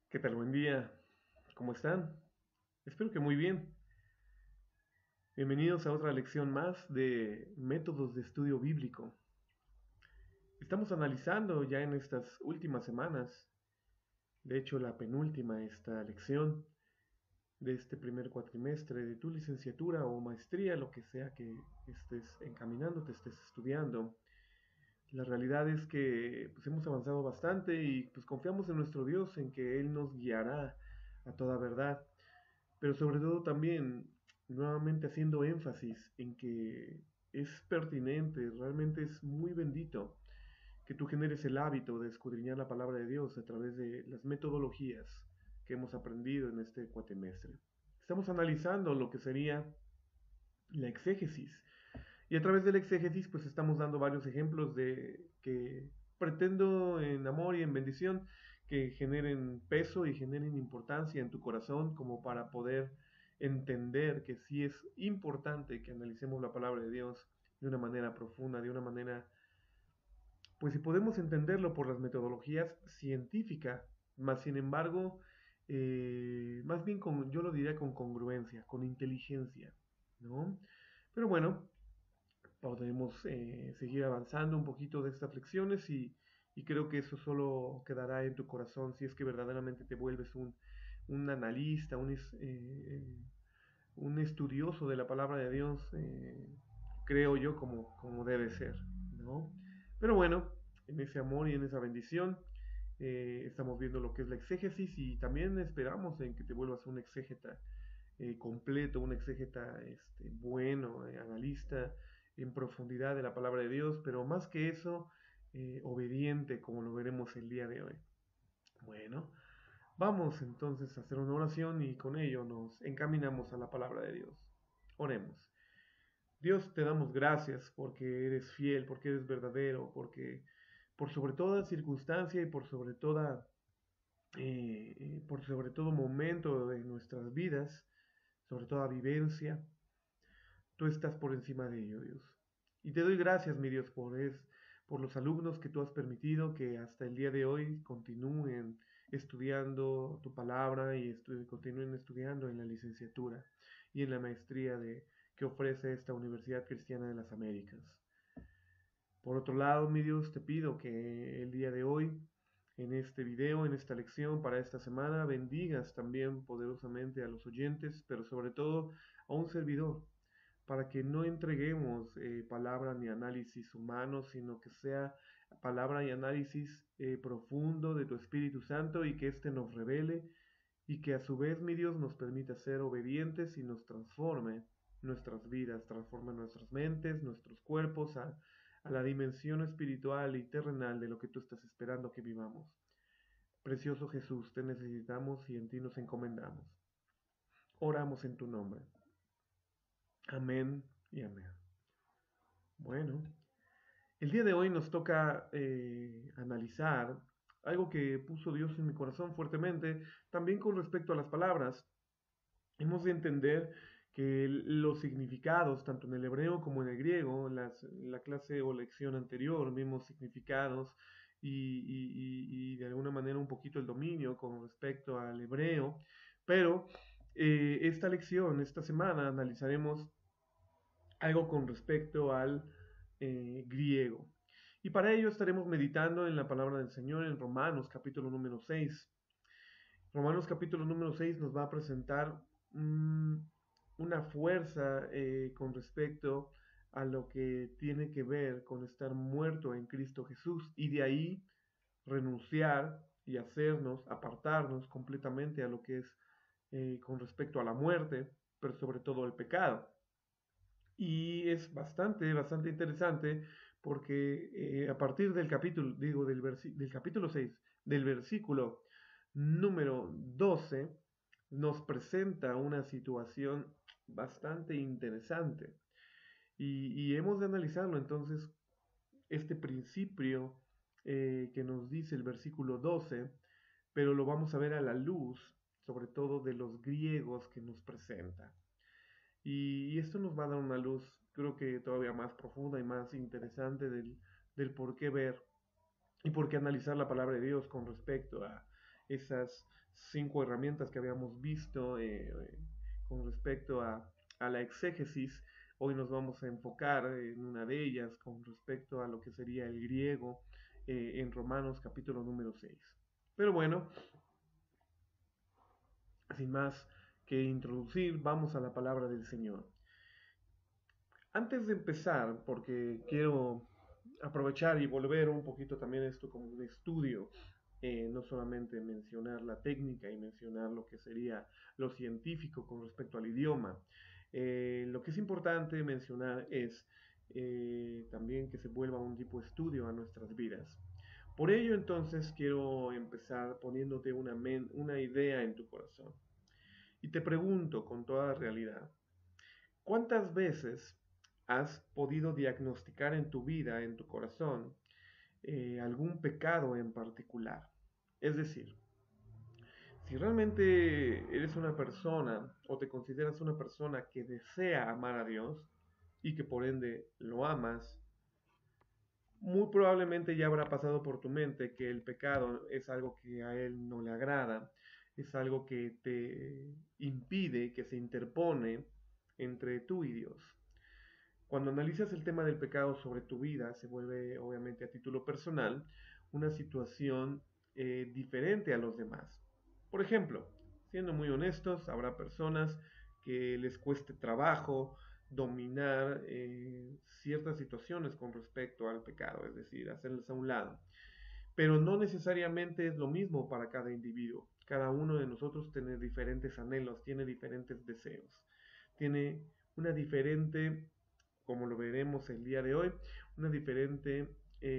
¿Qué tal? Buen día. ¿Cómo están? Espero que muy bien. Bienvenidos a otra lección más de métodos de estudio bíblico. Estamos analizando ya en estas últimas semanas, de hecho la penúltima, esta lección de este primer cuatrimestre de tu licenciatura o maestría, lo que sea que estés encaminándote, estés estudiando. La realidad es que pues, hemos avanzado bastante y pues confiamos en nuestro Dios, en que Él nos guiará a toda verdad. Pero sobre todo también nuevamente haciendo énfasis en que es pertinente, realmente es muy bendito que tú generes el hábito de escudriñar la palabra de Dios a través de las metodologías que hemos aprendido en este cuatrimestre. Estamos analizando lo que sería la exégesis y a través de la exégesis pues estamos dando varios ejemplos de que pretendo en amor y en bendición que generen peso y generen importancia en tu corazón como para poder entender que sí es importante que analicemos la palabra de Dios de una manera profunda, de una manera, pues si podemos entenderlo por las metodologías científicas, más sin embargo, más bien con, yo lo diría con congruencia, con inteligencia, ¿no? Pero bueno, podemos seguir avanzando un poquito de estas lecciones y creo que eso solo quedará en tu corazón si es que verdaderamente te vuelves un analista, un estudioso de la palabra de Dios, creo yo, como debe ser, ¿no? Pero bueno, en ese amor y en esa bendición estamos viendo lo que es la exégesis y también esperamos en que te vuelvas un exégeta completo, un exégeta bueno, analista en profundidad de la palabra de Dios, pero más que eso, obediente, como lo veremos el día de hoy. Bueno, vamos entonces a hacer una oración y con ello nos encaminamos a la palabra de Dios. Oremos. Dios, te damos gracias porque eres fiel, porque eres verdadero, porque por sobre toda circunstancia y por sobre todo momento de nuestras vidas, sobre toda vivencia, tú estás por encima de ello, Dios. Y te doy gracias, mi Dios, por los alumnos que tú has permitido que hasta el día de hoy continúen estudiando tu palabra y continúen estudiando en la licenciatura y en la maestría que ofrece esta Universidad Cristiana de las Américas. Por otro lado, mi Dios, te pido que el día de hoy, en este video, en esta lección para esta semana, bendigas también poderosamente a los oyentes, pero sobre todo a un servidor, para que no entreguemos palabra ni análisis humanos, sino que sea palabra y análisis profundo de tu Espíritu Santo y que éste nos revele y que a su vez, mi Dios, nos permita ser obedientes y nos transforme nuestras vidas, transforme nuestras mentes, nuestros cuerpos a la dimensión espiritual y terrenal de lo que tú estás esperando que vivamos. Precioso Jesús, te necesitamos y en ti nos encomendamos. Oramos en tu nombre. Amén y amén. Bueno, el día de hoy nos toca analizar algo que puso Dios en mi corazón fuertemente, también con respecto a las palabras. Hemos de entender que los significados, tanto en el hebreo como en el griego, la clase o lección anterior, vimos significados y de alguna manera un poquito el dominio con respecto al hebreo, pero esta lección, esta semana, analizaremos algo con respecto al griego. Y para ello estaremos meditando en la palabra del Señor en Romanos capítulo número 6. Romanos capítulo número 6 nos va a presentar una fuerza con respecto a lo que tiene que ver con estar muerto en Cristo Jesús y de ahí renunciar y hacernos, apartarnos completamente a lo que es con respecto a la muerte, pero sobre todo el pecado. Y es bastante interesante porque a partir del capítulo, digo, del capítulo 6 del versículo número 12 nos presenta una situación bastante interesante. Y hemos de analizarlo entonces, este principio que nos dice el versículo 12 pero lo vamos a ver a la luz, sobre todo de los griegos que nos presenta. Y esto nos va a dar una luz, creo que todavía más profunda y más interesante del por qué ver y por qué analizar la palabra de Dios con respecto a esas 5 herramientas que habíamos visto con respecto a la exégesis. Hoy nos vamos a enfocar en una de ellas con respecto a lo que sería el griego en Romanos capítulo número 6. Pero bueno, sin más que introducir, vamos a la palabra del Señor. Antes de empezar, porque quiero aprovechar y volver un poquito también esto como un estudio, no solamente mencionar la técnica y mencionar lo que sería lo científico con respecto al idioma. Lo que es importante mencionar es también que se vuelva un tipo de estudio a nuestras vidas. Por ello entonces quiero empezar poniéndote una idea en tu corazón. Y te pregunto con toda realidad, ¿cuántas veces has podido diagnosticar en tu vida, en tu corazón, algún pecado en particular? Es decir, si realmente eres una persona o te consideras una persona que desea amar a Dios y que por ende lo amas, muy probablemente ya habrá pasado por tu mente que el pecado es algo que a Él no le agrada, es algo que te impide, que se interpone entre tú y Dios. Cuando analizas el tema del pecado sobre tu vida, se vuelve obviamente a título personal una situación diferente a los demás. Por ejemplo, siendo muy honestos, habrá personas que les cueste trabajo dominar ciertas situaciones con respecto al pecado, es decir, hacerlas a un lado. Pero no necesariamente es lo mismo para cada individuo. Cada uno de nosotros tiene diferentes anhelos, tiene diferentes deseos, tiene una diferente, como lo veremos el día de hoy, una diferente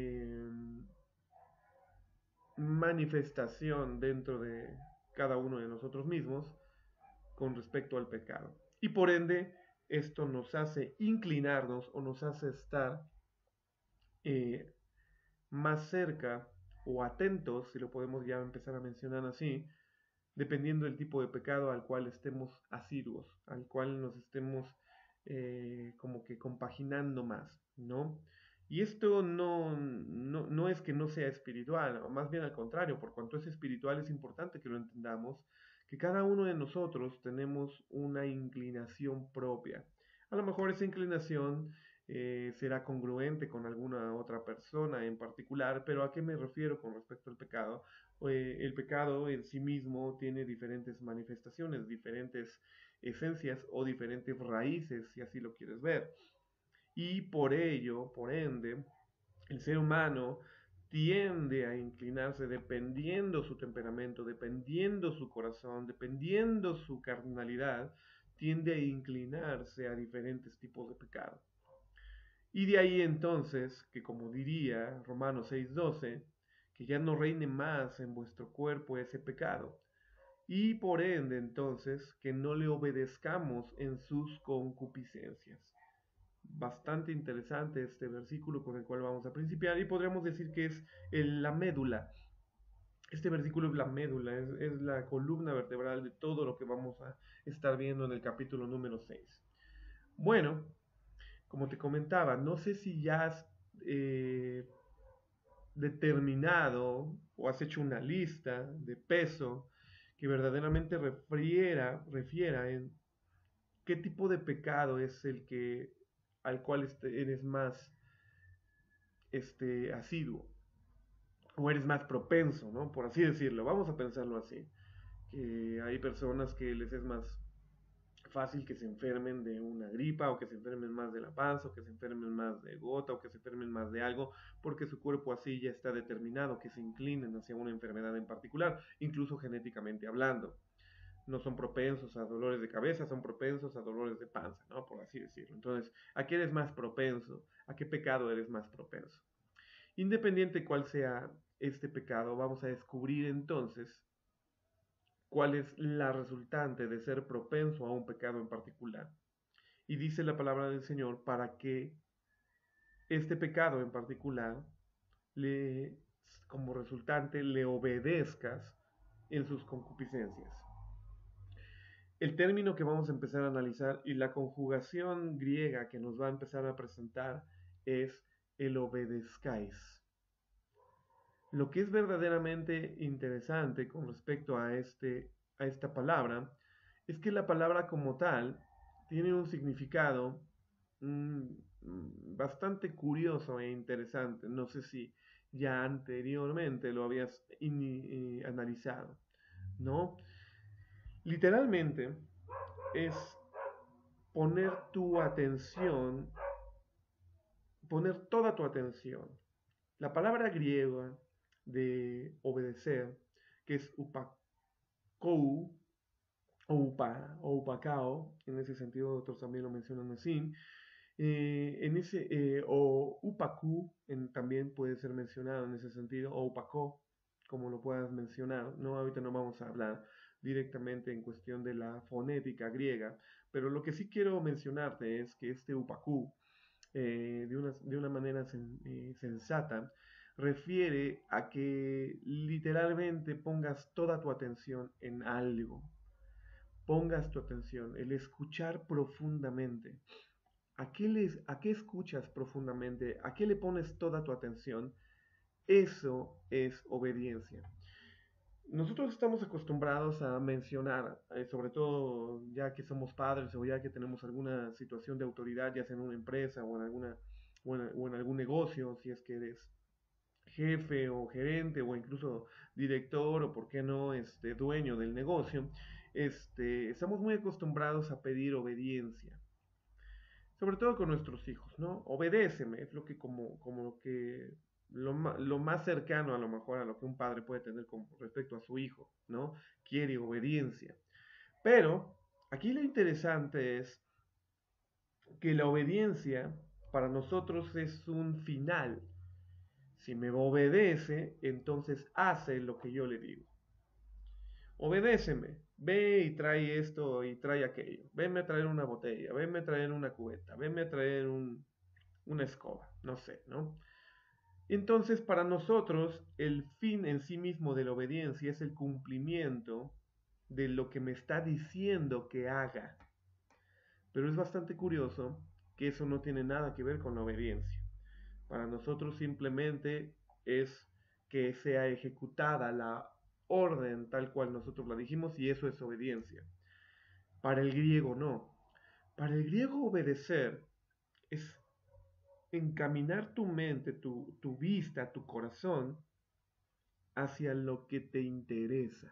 manifestación dentro de cada uno de nosotros mismos con respecto al pecado. Y por ende, esto nos hace inclinarnos o nos hace estar eh, más cerca o atentos, si lo podemos ya empezar a mencionar así, dependiendo del tipo de pecado al cual estemos asiduos, al cual nos estemos como que compaginando más, ¿no? Y esto no es que no sea espiritual, o más bien al contrario, por cuanto es espiritual es importante que lo entendamos, que cada uno de nosotros tenemos una inclinación propia. A lo mejor esa inclinación será congruente con alguna otra persona en particular, pero ¿a qué me refiero con respecto al pecado? El pecado en sí mismo tiene diferentes manifestaciones, diferentes esencias o diferentes raíces, si así lo quieres ver. Y por ello, por ende, el ser humano tiende a inclinarse dependiendo su temperamento, dependiendo su corazón, dependiendo su carnalidad, tiende a inclinarse a diferentes tipos de pecado. Y de ahí entonces, que como diría Romanos 6:12, que ya no reine más en vuestro cuerpo ese pecado. Y por ende entonces, que no le obedezcamos en sus concupiscencias. Bastante interesante este versículo con el cual vamos a principiar y podríamos decir que es la médula. Este versículo es la médula, es la columna vertebral de todo lo que vamos a estar viendo en el capítulo número 6. Bueno, como te comentaba, no sé si ya has determinado o has hecho una lista de peso que verdaderamente refiera en qué tipo de pecado es el que al cual eres más asiduo o eres más propenso, ¿no? Por así decirlo, vamos a pensarlo así, que hay personas que les es más fácil que se enfermen de una gripa o que se enfermen más de la panza o que se enfermen más de gota o que se enfermen más de algo porque su cuerpo así ya está determinado que se inclinen hacia una enfermedad en particular, incluso genéticamente hablando. No son propensos a dolores de cabeza, son propensos a dolores de panza, ¿no? Por así decirlo. Entonces, ¿a qué eres más propenso? ¿A qué pecado eres más propenso? Independiente cuál sea este pecado, vamos a descubrir entonces cuál es la resultante de ser propenso a un pecado en particular. Y dice la palabra del Señor para que este pecado en particular, le, como resultante, le obedezcas en sus concupiscencias. El término que vamos a empezar a analizar y la conjugación griega que nos va a empezar a presentar es el obedezcáis. Lo que es verdaderamente interesante con respecto a esta palabra es que la palabra como tal tiene un significado mm, bastante curioso e interesante. No sé si ya anteriormente lo habías analizado, ¿no? Literalmente es poner tu atención, poner toda tu atención. La palabra griega de obedecer, que es upakou o upakao, en ese sentido otros también lo mencionan así, o upaku también puede ser mencionado en ese sentido, o upako, como lo puedas mencionar, ¿no? Ahorita no vamos a hablar directamente en cuestión de la fonética griega, pero lo que sí quiero mencionarte es que este upaku, de una manera sensata, refiere a que literalmente pongas toda tu atención en algo, pongas tu atención, el escuchar profundamente. A qué escuchas profundamente? ¿A qué le pones toda tu atención? Eso es obediencia. Nosotros estamos acostumbrados a mencionar, sobre todo ya que somos padres o ya que tenemos alguna situación de autoridad, ya sea en una empresa o en o en algún negocio, si es que eres jefe o gerente o incluso director o por qué no dueño del negocio, estamos muy acostumbrados a pedir obediencia, sobre todo con nuestros hijos, ¿no? Obedéceme, es lo que como lo que lo más cercano a lo mejor a lo que un padre puede tener con respecto a su hijo, ¿no? Quiere obediencia. Pero aquí lo interesante es que la obediencia para nosotros es un final. Si me obedece, entonces hace lo que yo le digo. Obedéceme, ve y trae esto y trae aquello. Venme a traer una botella, venme a traer una cubeta, venme a traer una escoba, no sé, ¿no? Entonces, para nosotros, el fin en sí mismo de la obediencia es el cumplimiento de lo que me está diciendo que haga. Pero es bastante curioso que eso no tiene nada que ver con la obediencia. Para nosotros simplemente es que sea ejecutada la orden tal cual nosotros la dijimos y eso es obediencia. Para el griego no. Para el griego obedecer es encaminar tu mente, tu vista, tu corazón hacia lo que te interesa.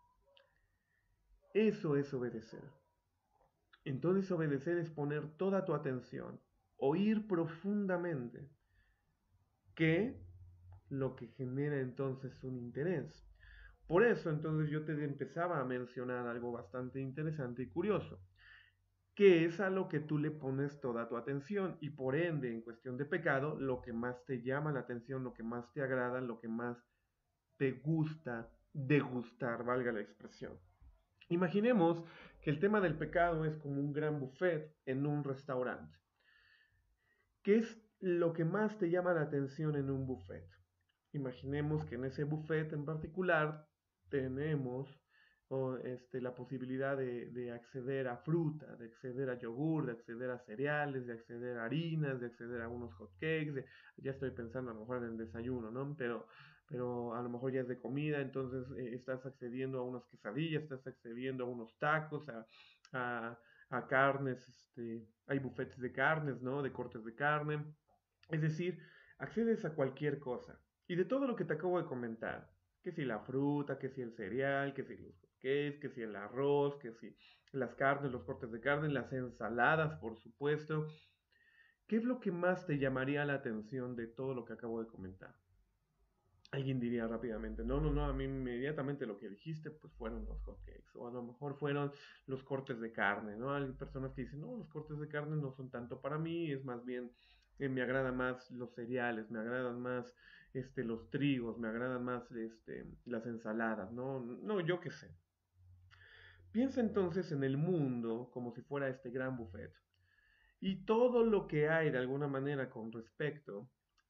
Eso es obedecer. Entonces obedecer es poner toda tu atención, oír profundamente, que lo que genera entonces un interés. Por eso entonces yo te empezaba a mencionar algo bastante interesante y curioso, que es a lo que tú le pones toda tu atención y por ende en cuestión de pecado, lo que más te llama la atención, lo que más te agrada, lo que más te gusta degustar, valga la expresión. Imaginemos que el tema del pecado es como un gran buffet en un restaurante. ¿Qué es lo que más te llama la atención en un buffet? Imaginemos que en ese buffet en particular tenemos la posibilidad de acceder a fruta, de acceder a yogur, de acceder a cereales, de acceder a harinas, de acceder a unos hot cakes, ya estoy pensando a lo mejor en el desayuno, ¿no? Pero a lo mejor ya es de comida, entonces estás accediendo a unas quesadillas, estás accediendo a unos tacos, a, a carnes, hay buffets de carnes, ¿no? De cortes de carne. Es decir, accedes a cualquier cosa. Y de todo lo que te acabo de comentar, que si la fruta, que si el cereal, que si los cakes, que si el arroz, que si las carnes, los cortes de carne, las ensaladas, por supuesto, ¿qué es lo que más te llamaría la atención de todo lo que acabo de comentar? Alguien diría rápidamente, no, no, no, a mí inmediatamente lo que dijiste, pues fueron los hotcakes, o a lo mejor fueron los cortes de carne, ¿no? Hay personas que dicen, no, los cortes de carne no son tanto para mí, es más bien, me agradan más los cereales, me agradan más, los trigos, me agradan más, las ensaladas, ¿no? No, yo qué sé. Piensa entonces en el mundo como si fuera este gran buffet y todo lo que hay de alguna manera con respecto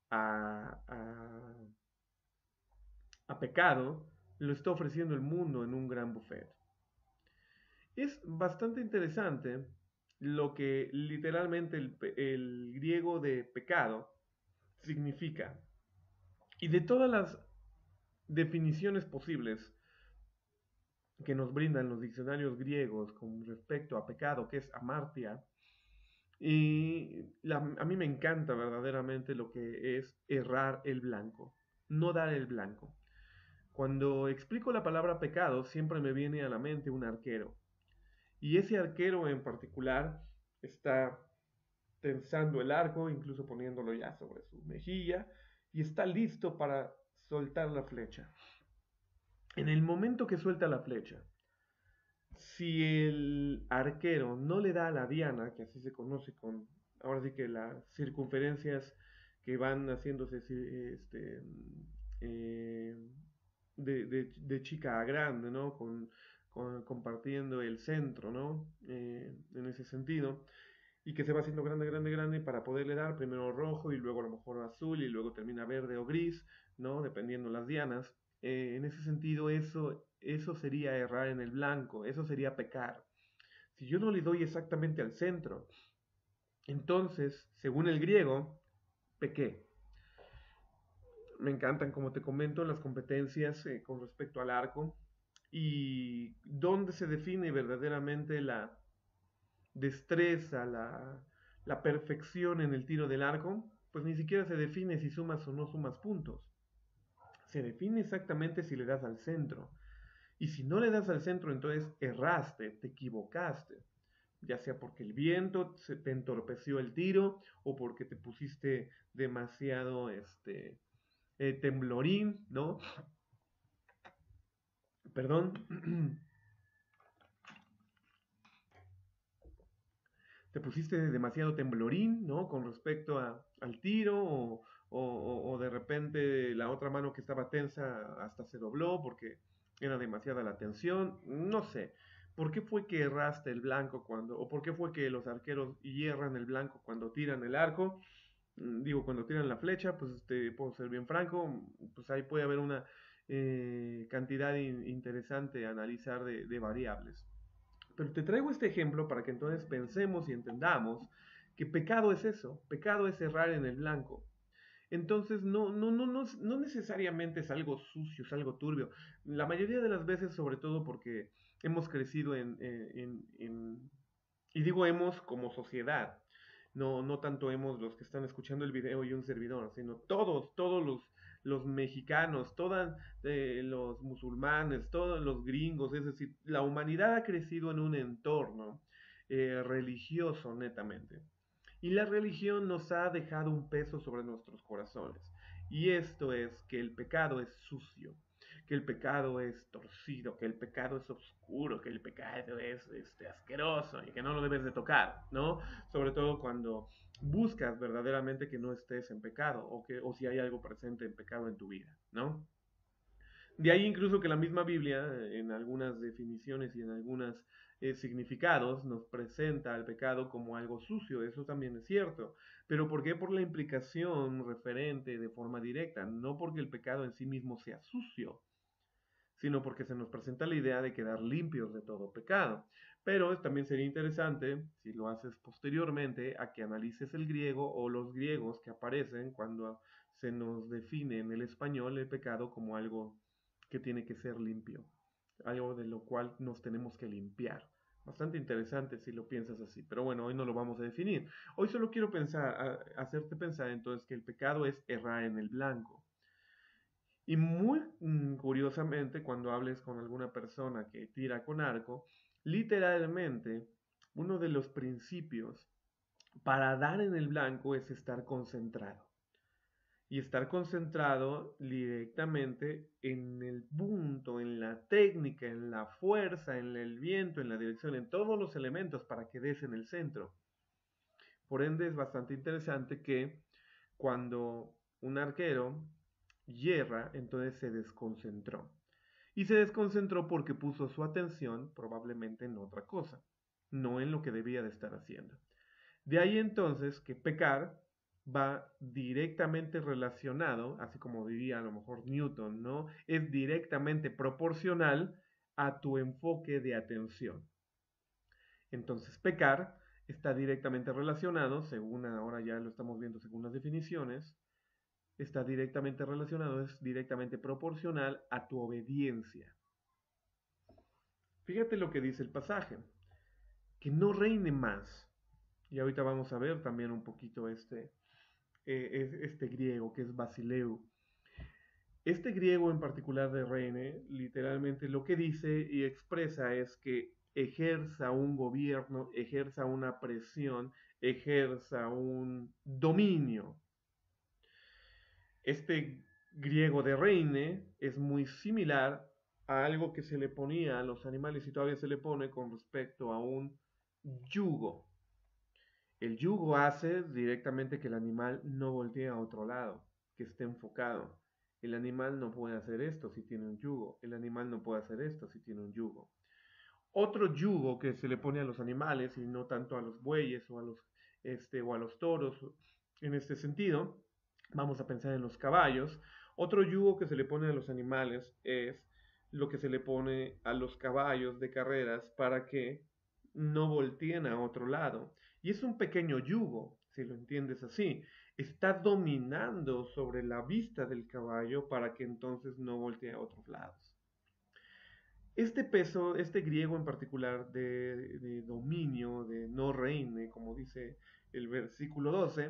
a a pecado, lo está ofreciendo el mundo en un gran buffet. Es bastante interesante lo que literalmente el griego de pecado significa. Y de todas las definiciones posibles que nos brindan los diccionarios griegos con respecto a pecado, que es amartia. A mí me encanta verdaderamente lo que es errar el blanco, no dar el blanco. Cuando explico la palabra pecado, siempre me viene a la mente un arquero. Y ese arquero en particular está tensando el arco, incluso poniéndolo ya sobre su mejilla, y está listo para soltar la flecha. En el momento que suelta la flecha, si el arquero no le da a la diana, que así se conoce con, ahora sí que las circunferencias que van haciéndose eh, de chica a grande, ¿no? Compartiendo el centro, ¿no? En ese sentido, y que se va haciendo grande, grande, grande para poderle dar primero rojo y luego a lo mejor azul y luego termina verde o gris, ¿no? Dependiendo las dianas. En ese sentido, eso sería errar en el blanco, eso sería pecar. Si yo no le doy exactamente al centro, entonces, según el griego, pequé. Me encantan, como te comento, las competencias con respecto al arco y dónde se define verdaderamente la destreza, la perfección en el tiro del arco, pues ni siquiera se define si sumas o no sumas puntos. Se define exactamente si le das al centro. Y si no le das al centro, entonces erraste, te equivocaste. Ya sea porque el viento se te entorpeció el tiro o porque te pusiste demasiado temblorín, ¿no? Perdón. Te pusiste demasiado temblorín, ¿no? Con respecto al tiro o de repente la otra mano que estaba tensa hasta se dobló porque era demasiada la tensión, no sé. ¿Por qué fue que erraste el blanco o por qué fue que los arqueros hierran el blanco cuando tiran el arco? Digo, cuando tiran la flecha, pues puedo ser bien franco, pues ahí puede haber una cantidad interesante a analizar de variables. Pero te traigo este ejemplo para que entonces pensemos y entendamos que pecado es eso, pecado es errar en el blanco. Entonces no necesariamente es algo sucio, es algo turbio. La mayoría de las veces, sobre todo porque hemos crecido y digo hemos como sociedad, no tanto hemos los que están escuchando el video y un servidor, sino todos los mexicanos, todos los musulmanes, todos los gringos, es decir, la humanidad ha crecido en un entorno religioso netamente. Y la religión nos ha dejado un peso sobre nuestros corazones. Y esto es que el pecado es sucio, que el pecado es torcido, que el pecado es oscuro, que el pecado es asqueroso y que no lo debes de tocar, ¿no? Sobre todo cuando buscas verdaderamente que no estés en pecado o si hay algo presente en pecado en tu vida, ¿no? De ahí incluso que la misma Biblia, en algunas definiciones y en algunos significados, nos presenta al pecado como algo sucio, eso también es cierto. Pero ¿por qué? Por la implicación referente de forma directa, no porque el pecado en sí mismo sea sucio, sino porque se nos presenta la idea de quedar limpios de todo pecado. Pero también sería interesante, si lo haces posteriormente, a que analices el griego o los griegos que aparecen cuando se nos define en el español el pecado como algo que tiene que ser limpio, algo de lo cual nos tenemos que limpiar. Bastante interesante si lo piensas así, pero bueno, hoy no lo vamos a definir. Hoy solo quiero hacerte pensar entonces que el pecado es errar en el blanco. Y muy curiosamente, cuando hables con alguna persona que tira con arco, literalmente uno de los principios para dar en el blanco es estar concentrado. Y estar concentrado directamente en el punto, en la técnica, en la fuerza, en el viento, en la dirección, en todos los elementos para que des en el centro. Por ende es bastante interesante que cuando un arquero hierra, entonces se desconcentró. Y se desconcentró porque puso su atención probablemente en otra cosa, no en lo que debía de estar haciendo. De ahí entonces que pecar va directamente relacionado, así como diría a lo mejor Newton, ¿no? Es directamente proporcional a tu enfoque de atención. Entonces, pecar está directamente relacionado, según ahora ya lo estamos viendo según las definiciones, está directamente relacionado, es directamente proporcional a tu obediencia. Fíjate lo que dice el pasaje, que no reine más. Y ahorita vamos a ver también un poquito este griego que es basileu. Este griego en particular de reine, literalmente lo que dice y expresa es que ejerza un gobierno, ejerza una presión, ejerza un dominio. Este griego de reine es muy similar a algo que se le ponía a los animales y todavía se le pone con respecto a un yugo. El yugo hace directamente que el animal no voltee a otro lado, que esté enfocado. El animal no puede hacer esto si tiene un yugo. El animal no puede hacer esto si tiene un yugo. Otro yugo que se le pone a los animales y no tanto a los bueyes o a los toros, en este sentido, vamos a pensar en los caballos. Otro yugo que se le pone a los animales es lo que se le pone a los caballos de carreras para que no volteen a otro lado. Y es un pequeño yugo, si lo entiendes así. Está dominando sobre la vista del caballo para que entonces no voltee a otros lados. Este peso, este griego en particular de dominio, de no reine, como dice el versículo 12,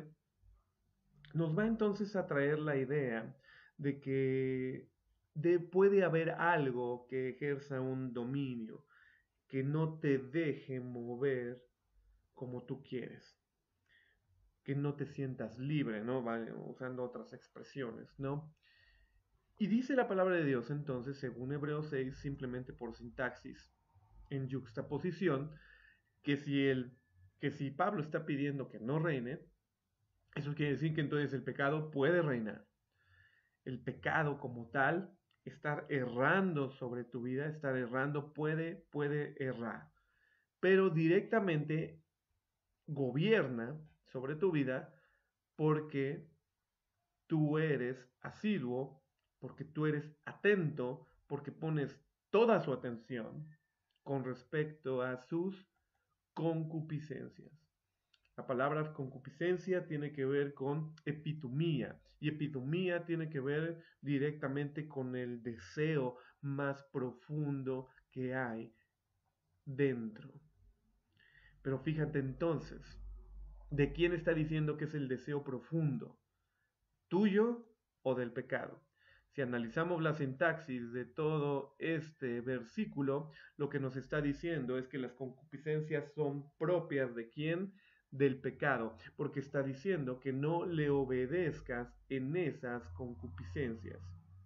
nos va entonces a traer la idea de que puede haber algo que ejerza un dominio, que no te deje mover como tú quieres, que no te sientas libre, ¿no? Vale, usando otras expresiones, ¿no? Y dice la palabra de Dios entonces, según Hebreos 6, simplemente por sintaxis, en yuxtaposición, que que si Pablo está pidiendo que no reine, eso quiere decir que entonces el pecado puede reinar. El pecado como tal, estar errando sobre tu vida, estar errando puede errar, pero directamente gobierna sobre tu vida porque tú eres asiduo, porque tú eres atento, porque pones toda su atención con respecto a sus concupiscencias. La palabra concupiscencia tiene que ver con epitumía y epitumía tiene que ver directamente con el deseo más profundo que hay dentro. Pero fíjate entonces, ¿de quién está diciendo que es el deseo profundo? ¿Tuyo o del pecado? Si analizamos la sintaxis de todo este versículo, lo que nos está diciendo es que las concupiscencias son propias de quién? Del pecado, porque está diciendo que no le obedezcas en esas concupiscencias.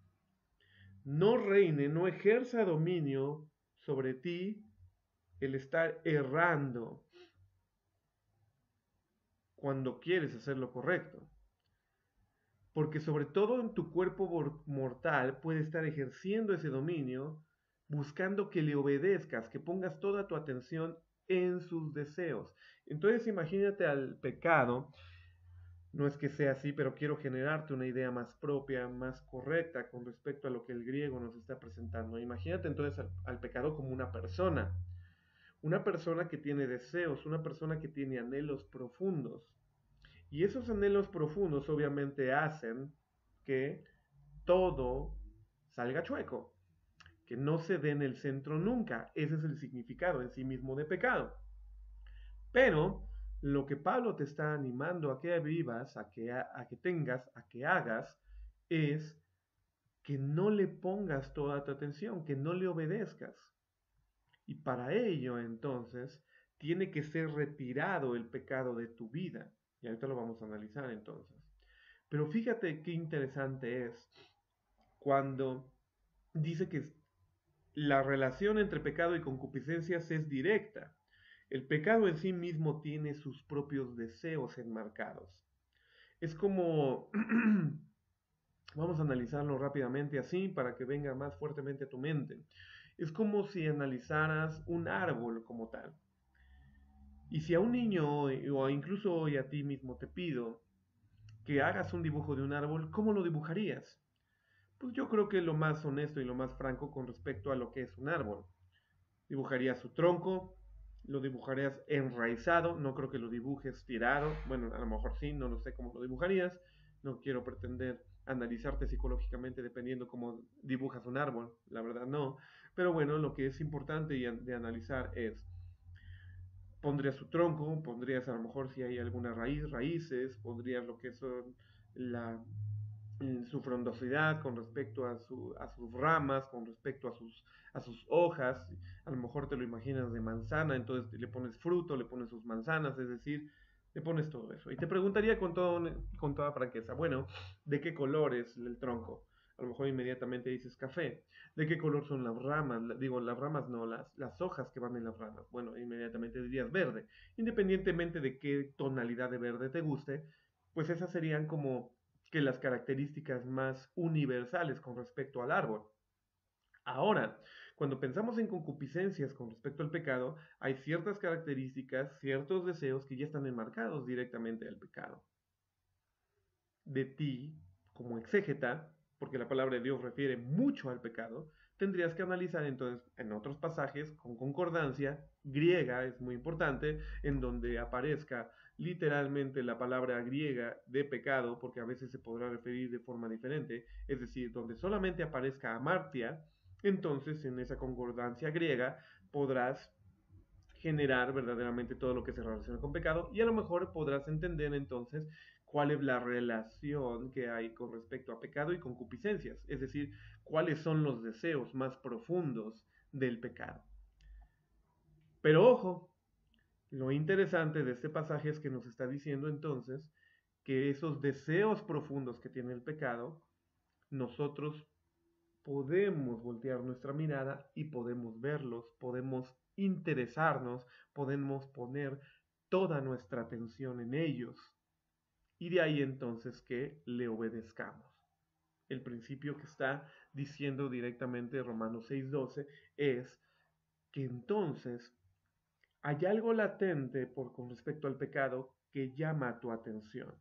No reine, no ejerza dominio sobre ti el estar errando cuando quieres hacer lo correcto. Porque sobre todo en tu cuerpo mortal puede estar ejerciendo ese dominio, buscando que le obedezcas, que pongas toda tu atención en sus deseos. Entonces imagínate al pecado, no es que sea así, pero quiero generarte una idea más propia, más correcta con respecto a lo que el griego nos está presentando. Imagínate entonces al pecado como una persona que tiene deseos, una persona que tiene anhelos profundos. Y esos anhelos profundos obviamente hacen que todo salga chueco, que no se dé en el centro nunca. Ese es el significado en sí mismo de pecado. Pero lo que Pablo te está animando a que vivas, a que tengas, a que hagas, es que no le pongas toda tu atención, que no le obedezcas. Y para ello entonces tiene que ser retirado el pecado de tu vida. Y ahorita lo vamos a analizar entonces. Pero fíjate qué interesante es cuando dice que la relación entre pecado y concupiscencias es directa. El pecado en sí mismo tiene sus propios deseos enmarcados. Es como, vamos a analizarlo rápidamente así para que venga más fuertemente a tu mente. Es como si analizaras un árbol como tal. Y si a un niño o incluso hoy a ti mismo te pido que hagas un dibujo de un árbol, ¿cómo lo dibujarías? Pues yo creo que lo más honesto y lo más franco con respecto a lo que es un árbol. Dibujarías su tronco, lo dibujarías enraizado, no creo que lo dibujes tirado, bueno, a lo mejor sí, no lo sé cómo lo dibujarías, no quiero pretender analizarte psicológicamente dependiendo cómo dibujas un árbol, la verdad no. Pero bueno, lo que es importante de analizar es, pondrías su tronco, pondrías a lo mejor si hay alguna raíz, raíces, pondrías lo que son la, su frondosidad con respecto a sus ramas, con respecto a sus hojas, a lo mejor te lo imaginas de manzana, entonces le pones fruto, le pones sus manzanas, es decir, le pones todo eso. Y te preguntaría con toda franqueza, bueno, ¿de qué color es el tronco? A lo mejor inmediatamente dices café. ¿De qué color son las ramas? Digo, las ramas no, las hojas que van en las ramas. Bueno, inmediatamente dirías verde. Independientemente de qué tonalidad de verde te guste, pues esas serían como que las características más universales con respecto al árbol. Ahora, cuando pensamos en concupiscencias con respecto al pecado, hay ciertas características, ciertos deseos que ya están enmarcados directamente al pecado. De ti, como exégeta, porque la palabra de Dios refiere mucho al pecado, tendrías que analizar entonces en otros pasajes con concordancia griega, es muy importante, en donde aparezca literalmente la palabra griega de pecado, porque a veces se podrá referir de forma diferente, es decir, donde solamente aparezca amartia, entonces en esa concordancia griega podrás generar verdaderamente todo lo que se relaciona con pecado y a lo mejor podrás entender entonces cuál es la relación que hay con respecto a pecado y concupiscencias, es decir, cuáles son los deseos más profundos del pecado. Pero ojo, lo interesante de este pasaje es que nos está diciendo entonces que esos deseos profundos que tiene el pecado, nosotros podemos voltear nuestra mirada y podemos verlos, podemos interesarnos, podemos poner toda nuestra atención en ellos. Y de ahí entonces que le obedezcamos. El principio que está diciendo directamente Romanos 6:12 es que entonces hay algo latente con respecto al pecado que llama tu atención.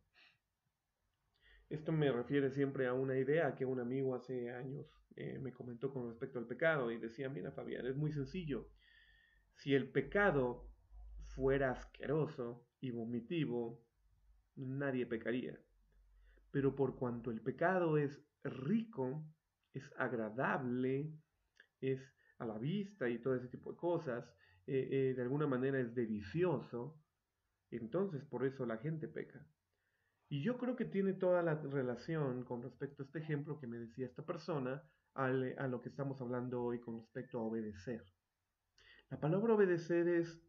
Esto me refiere siempre a una idea que un amigo hace años me comentó con respecto al pecado y decía, mira Fabián, es muy sencillo. Si el pecado fuera asqueroso y vomitivo, nadie pecaría. Pero por cuanto el pecado es rico, es agradable, es a la vista y todo ese tipo de cosas, de alguna manera es delicioso, entonces por eso la gente peca. Y yo creo que tiene toda la relación con respecto a este ejemplo que me decía esta persona a lo que estamos hablando hoy con respecto a obedecer. La palabra obedecer es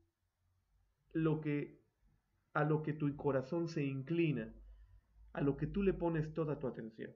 lo que, a lo que tu corazón se inclina, a lo que tú le pones toda tu atención.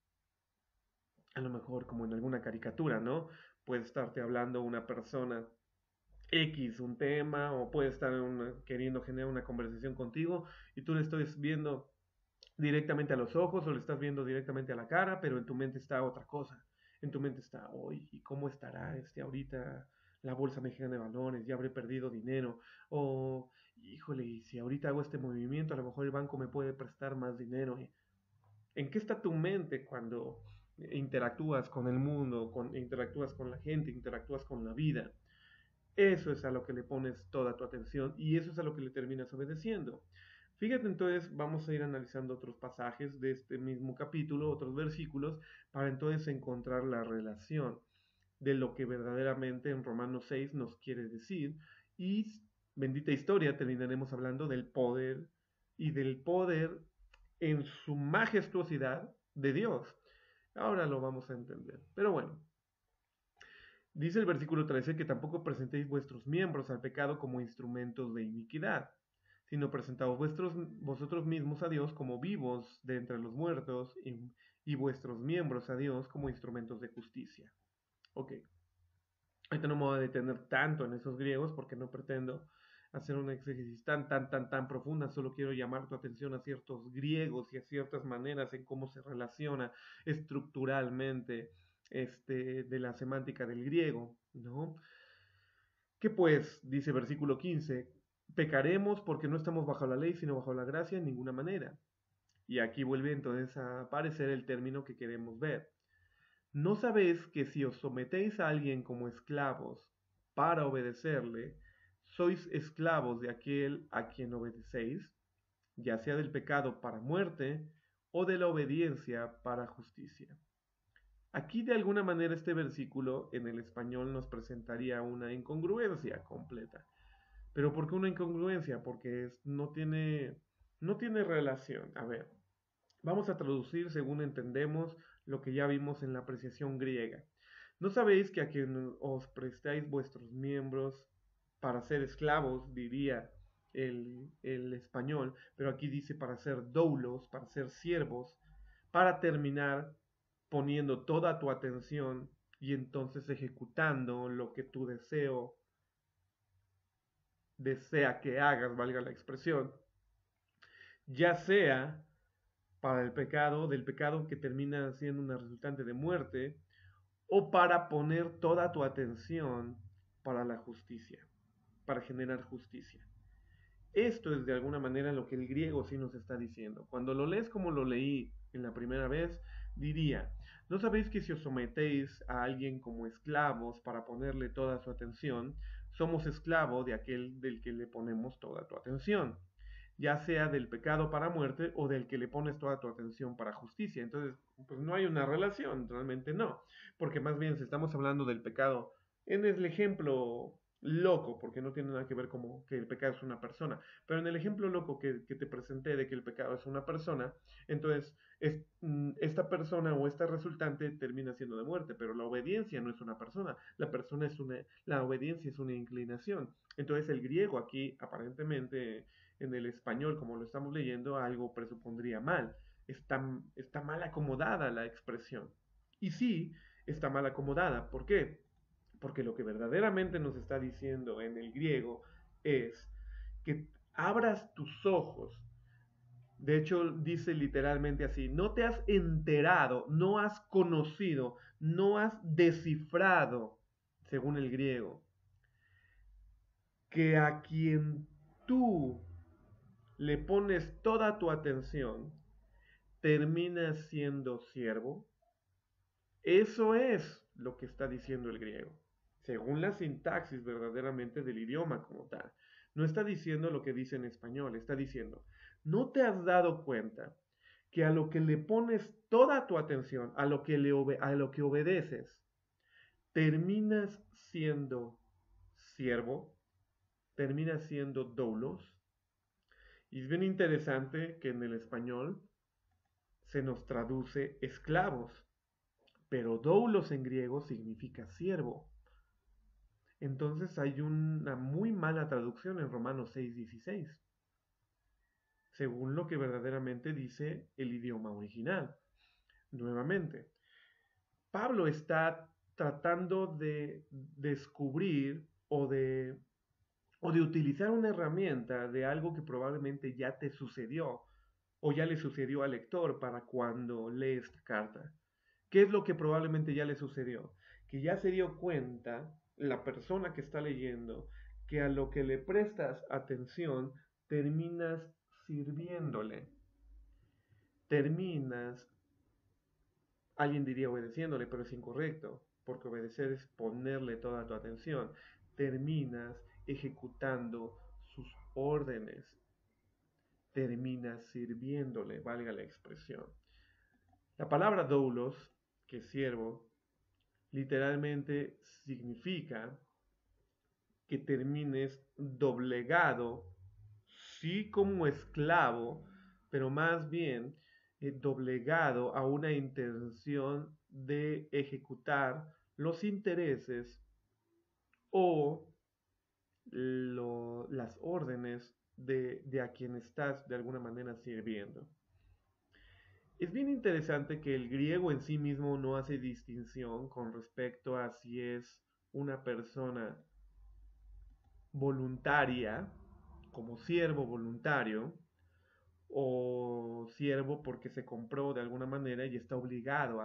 A lo mejor como en alguna caricatura, ¿no? Puede estarte hablando una persona X, un tema, o puede estar queriendo generar una conversación contigo y tú le estás viendo directamente a los ojos o le estás viendo directamente a la cara, pero en tu mente está otra cosa. En tu mente está, hoy, ¿y cómo estará ahorita la Bolsa Mexicana de Valores? Ya habré perdido dinero. O, híjole, y si ahorita hago este movimiento, a lo mejor el banco me puede prestar más dinero. ¿En qué está tu mente cuando interactúas con el mundo, interactúas con la gente, interactúas con la vida? Eso es a lo que le pones toda tu atención y eso es a lo que le terminas obedeciendo. Fíjate entonces, vamos a ir analizando otros pasajes de este mismo capítulo, otros versículos, para entonces encontrar la relación de lo que verdaderamente en Romanos 6 nos quiere decir. Y bendita historia, terminaremos hablando del poder y del poder en su majestuosidad de Dios. Ahora lo vamos a entender. Pero bueno, dice el versículo 13 que tampoco presentéis vuestros miembros al pecado como instrumentos de iniquidad, sino presentaos vosotros mismos a Dios como vivos de entre los muertos y vuestros miembros a Dios como instrumentos de justicia. Ok, ahorita no me voy a detener tanto en esos griegos porque no pretendo hacer una exégesis tan profunda, solo quiero llamar tu atención a ciertos griegos y a ciertas maneras en cómo se relaciona estructuralmente de la semántica del griego, ¿no? Que pues, dice versículo 15, pecaremos porque no estamos bajo la ley, sino bajo la gracia en ninguna manera. Y aquí vuelve entonces a aparecer el término que queremos ver. ¿No sabéis que si os sometéis a alguien como esclavos para obedecerle, sois esclavos de aquel a quien obedecéis, ya sea del pecado para muerte o de la obediencia para justicia. Aquí de alguna manera este versículo en el español nos presentaría una incongruencia completa. ¿Pero por qué una incongruencia? Porque no tiene relación. A ver, vamos a traducir según entendemos lo que ya vimos en la apreciación griega. ¿No sabéis que a quien os prestáis vuestros miembros para ser esclavos, diría el español, pero aquí dice para ser doulos, para ser siervos, para terminar poniendo toda tu atención y entonces ejecutando lo que tu desea que hagas, valga la expresión, ya sea para el pecado, del pecado que termina siendo una resultante de muerte, o para poner toda tu atención para la justicia, para generar justicia. Esto es de alguna manera lo que el griego sí nos está diciendo. Cuando lo lees como lo leí en la primera vez, diría, ¿no sabéis que si os sometéis a alguien como esclavos para ponerle toda su atención, somos esclavos de aquel del que le ponemos toda tu atención? Ya sea del pecado para muerte o del que le pones toda tu atención para justicia. Entonces, pues no hay una relación, realmente no, porque más bien si estamos hablando del pecado en el ejemplo loco, porque no tiene nada que ver como que el pecado es una persona, pero en el ejemplo loco que te presenté de que el pecado es una persona, entonces esta persona o esta resultante termina siendo de muerte, pero la obediencia no es una persona, la obediencia es una inclinación. Entonces el griego aquí aparentemente en el español, como lo estamos leyendo, algo presupondría mal. Está mal acomodada la expresión. Y sí, está mal acomodada. ¿Por qué? Porque lo que verdaderamente nos está diciendo en el griego es que abras tus ojos. De hecho, dice literalmente así, no te has enterado, no has conocido, no has descifrado, según el griego, que a quien tú le pones toda tu atención, terminas siendo siervo. Eso es lo que está diciendo el griego, según la sintaxis verdaderamente del idioma como tal. No está diciendo lo que dice en español, está diciendo, ¿no te has dado cuenta que a lo que le pones toda tu atención, a lo que obedeces, terminas siendo siervo, terminas siendo doulos? Y es bien interesante que en el español se nos traduce esclavos, pero doulos en griego significa siervo. Entonces hay una muy mala traducción en Romanos 6:16, según lo que verdaderamente dice el idioma original. Nuevamente, Pablo está tratando de descubrir o de utilizar una herramienta de algo que probablemente ya te sucedió o ya le sucedió al lector para cuando lee esta carta. ¿Qué es lo que probablemente ya le sucedió? Que ya se dio cuenta la persona que está leyendo que a lo que le prestas atención terminas sirviéndole, terminas, alguien diría obedeciéndole, pero es incorrecto, porque obedecer es ponerle toda tu atención, terminas ejecutando sus órdenes, terminas sirviéndole, valga la expresión. La palabra doulos, que es siervo, literalmente significa que termines doblegado, sí como esclavo, pero más bien doblegado a una intención de ejecutar los intereses o las órdenes de a quien estás de alguna manera sirviendo. Es bien interesante que el griego en sí mismo no hace distinción con respecto a si es una persona voluntaria, como siervo voluntario, o siervo porque se compró de alguna manera y está obligado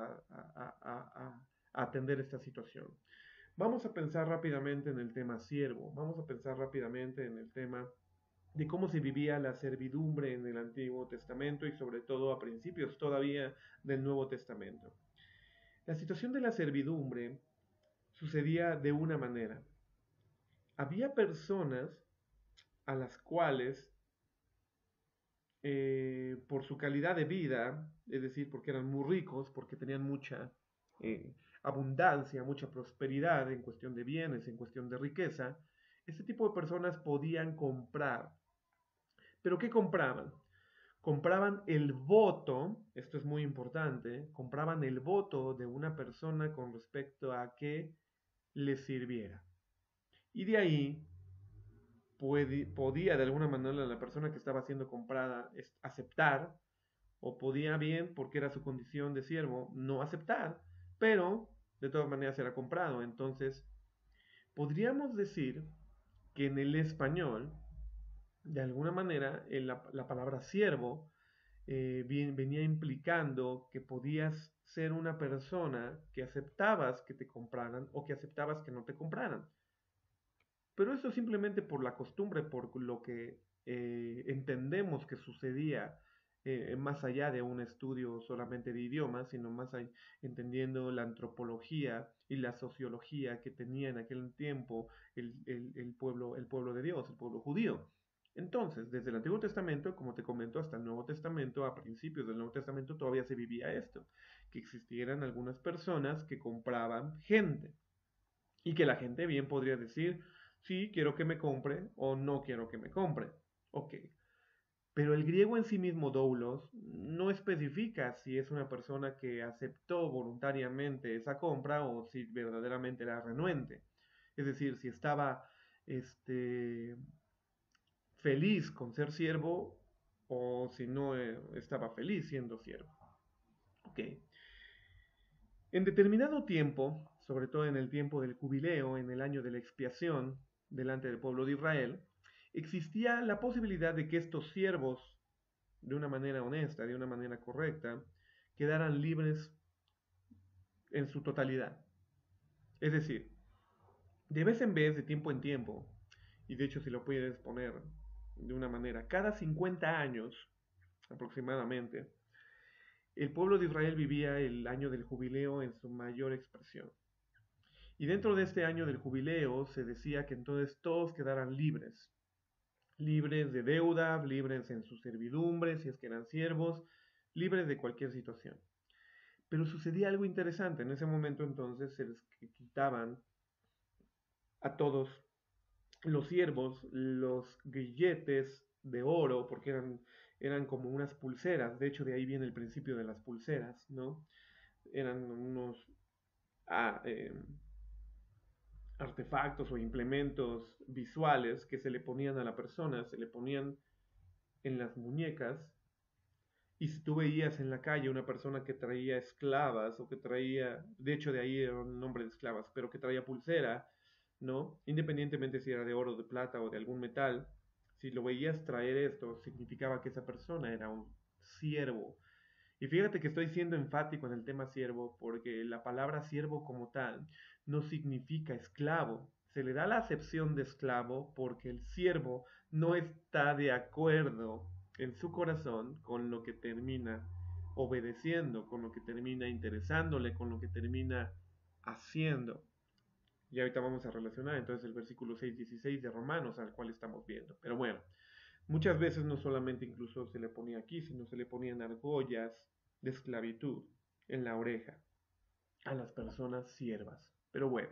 a atender esta situación. Vamos a pensar rápidamente en el tema siervo, vamos a pensar rápidamente en el tema de cómo se vivía la servidumbre en el Antiguo Testamento y sobre todo a principios todavía del Nuevo Testamento. La situación de la servidumbre sucedía de una manera. Había personas a las cuales por su calidad de vida, es decir, porque eran muy ricos, porque tenían mucha eh, abundancia, mucha prosperidad en cuestión de bienes, en cuestión de riqueza, este tipo de personas podían comprar. ¿Pero qué compraban? Compraban el voto, esto es muy importante, compraban el voto de una persona con respecto a que les sirviera. Y de ahí podía de alguna manera la persona que estaba siendo comprada aceptar, o podía bien, porque era su condición de siervo, no aceptar, pero de todas maneras era comprado. Entonces, podríamos decir que en el español, de alguna manera, la palabra siervo venía implicando que podías ser una persona que aceptabas que te compraran o que aceptabas que no te compraran. Pero eso simplemente por la costumbre, por lo que entendemos que sucedía más allá de un estudio solamente de idiomas, sino más allá, entendiendo la antropología y la sociología que tenía en aquel tiempo el pueblo de Dios, el pueblo judío. Entonces, desde el Antiguo Testamento, como te comento, hasta el Nuevo Testamento, a principios del Nuevo Testamento todavía se vivía esto, que existieran algunas personas que compraban gente y que la gente bien podría decir, sí, quiero que me compre o no quiero que me compre. Ok. Pero el griego en sí mismo, doulos, no especifica si es una persona que aceptó voluntariamente esa compra o si verdaderamente era renuente. Es decir, si estaba este, feliz con ser siervo o si no estaba feliz siendo siervo. Ok. En determinado tiempo, sobre todo en el tiempo del jubileo, en el año de la expiación delante del pueblo de Israel, existía la posibilidad de que estos siervos, de una manera honesta, de una manera correcta, quedaran libres en su totalidad. Es decir, de vez en vez, de tiempo en tiempo, y de hecho si lo puedes poner de una manera, cada 50 años aproximadamente, el pueblo de Israel vivía el año del jubileo en su mayor expresión. Y dentro de este año del jubileo se decía que entonces todos quedaran libres, libres de deuda, libres en su servidumbre, si es que eran siervos, libres de cualquier situación. Pero sucedía algo interesante, en ese momento entonces se les quitaban a todos los siervos los grilletes de oro, porque eran como unas pulseras, de hecho de ahí viene el principio de las pulseras, ¿no? Eran unos ah, artefactos o implementos visuales que se le ponían a la persona, se le ponían en las muñecas. Y si tú veías en la calle una persona que traía esclavas o que traía, de hecho de ahí era un nombre de esclavas, pero que traía pulsera, ¿no? Independientemente si era de oro, de plata o de algún metal, si lo veías traer esto, significaba que esa persona era un siervo. Y fíjate que estoy siendo enfático en el tema siervo porque la palabra siervo como tal no significa esclavo. Se le da la acepción de esclavo porque el siervo no está de acuerdo en su corazón con lo que termina obedeciendo, con lo que termina interesándole, con lo que termina haciendo. Y ahorita vamos a relacionar entonces el versículo 6:16 de Romanos al cual estamos viendo. Pero bueno, muchas veces no solamente incluso se le ponía aquí, sino se le ponían argollas de esclavitud en la oreja a las personas siervas. Pero bueno,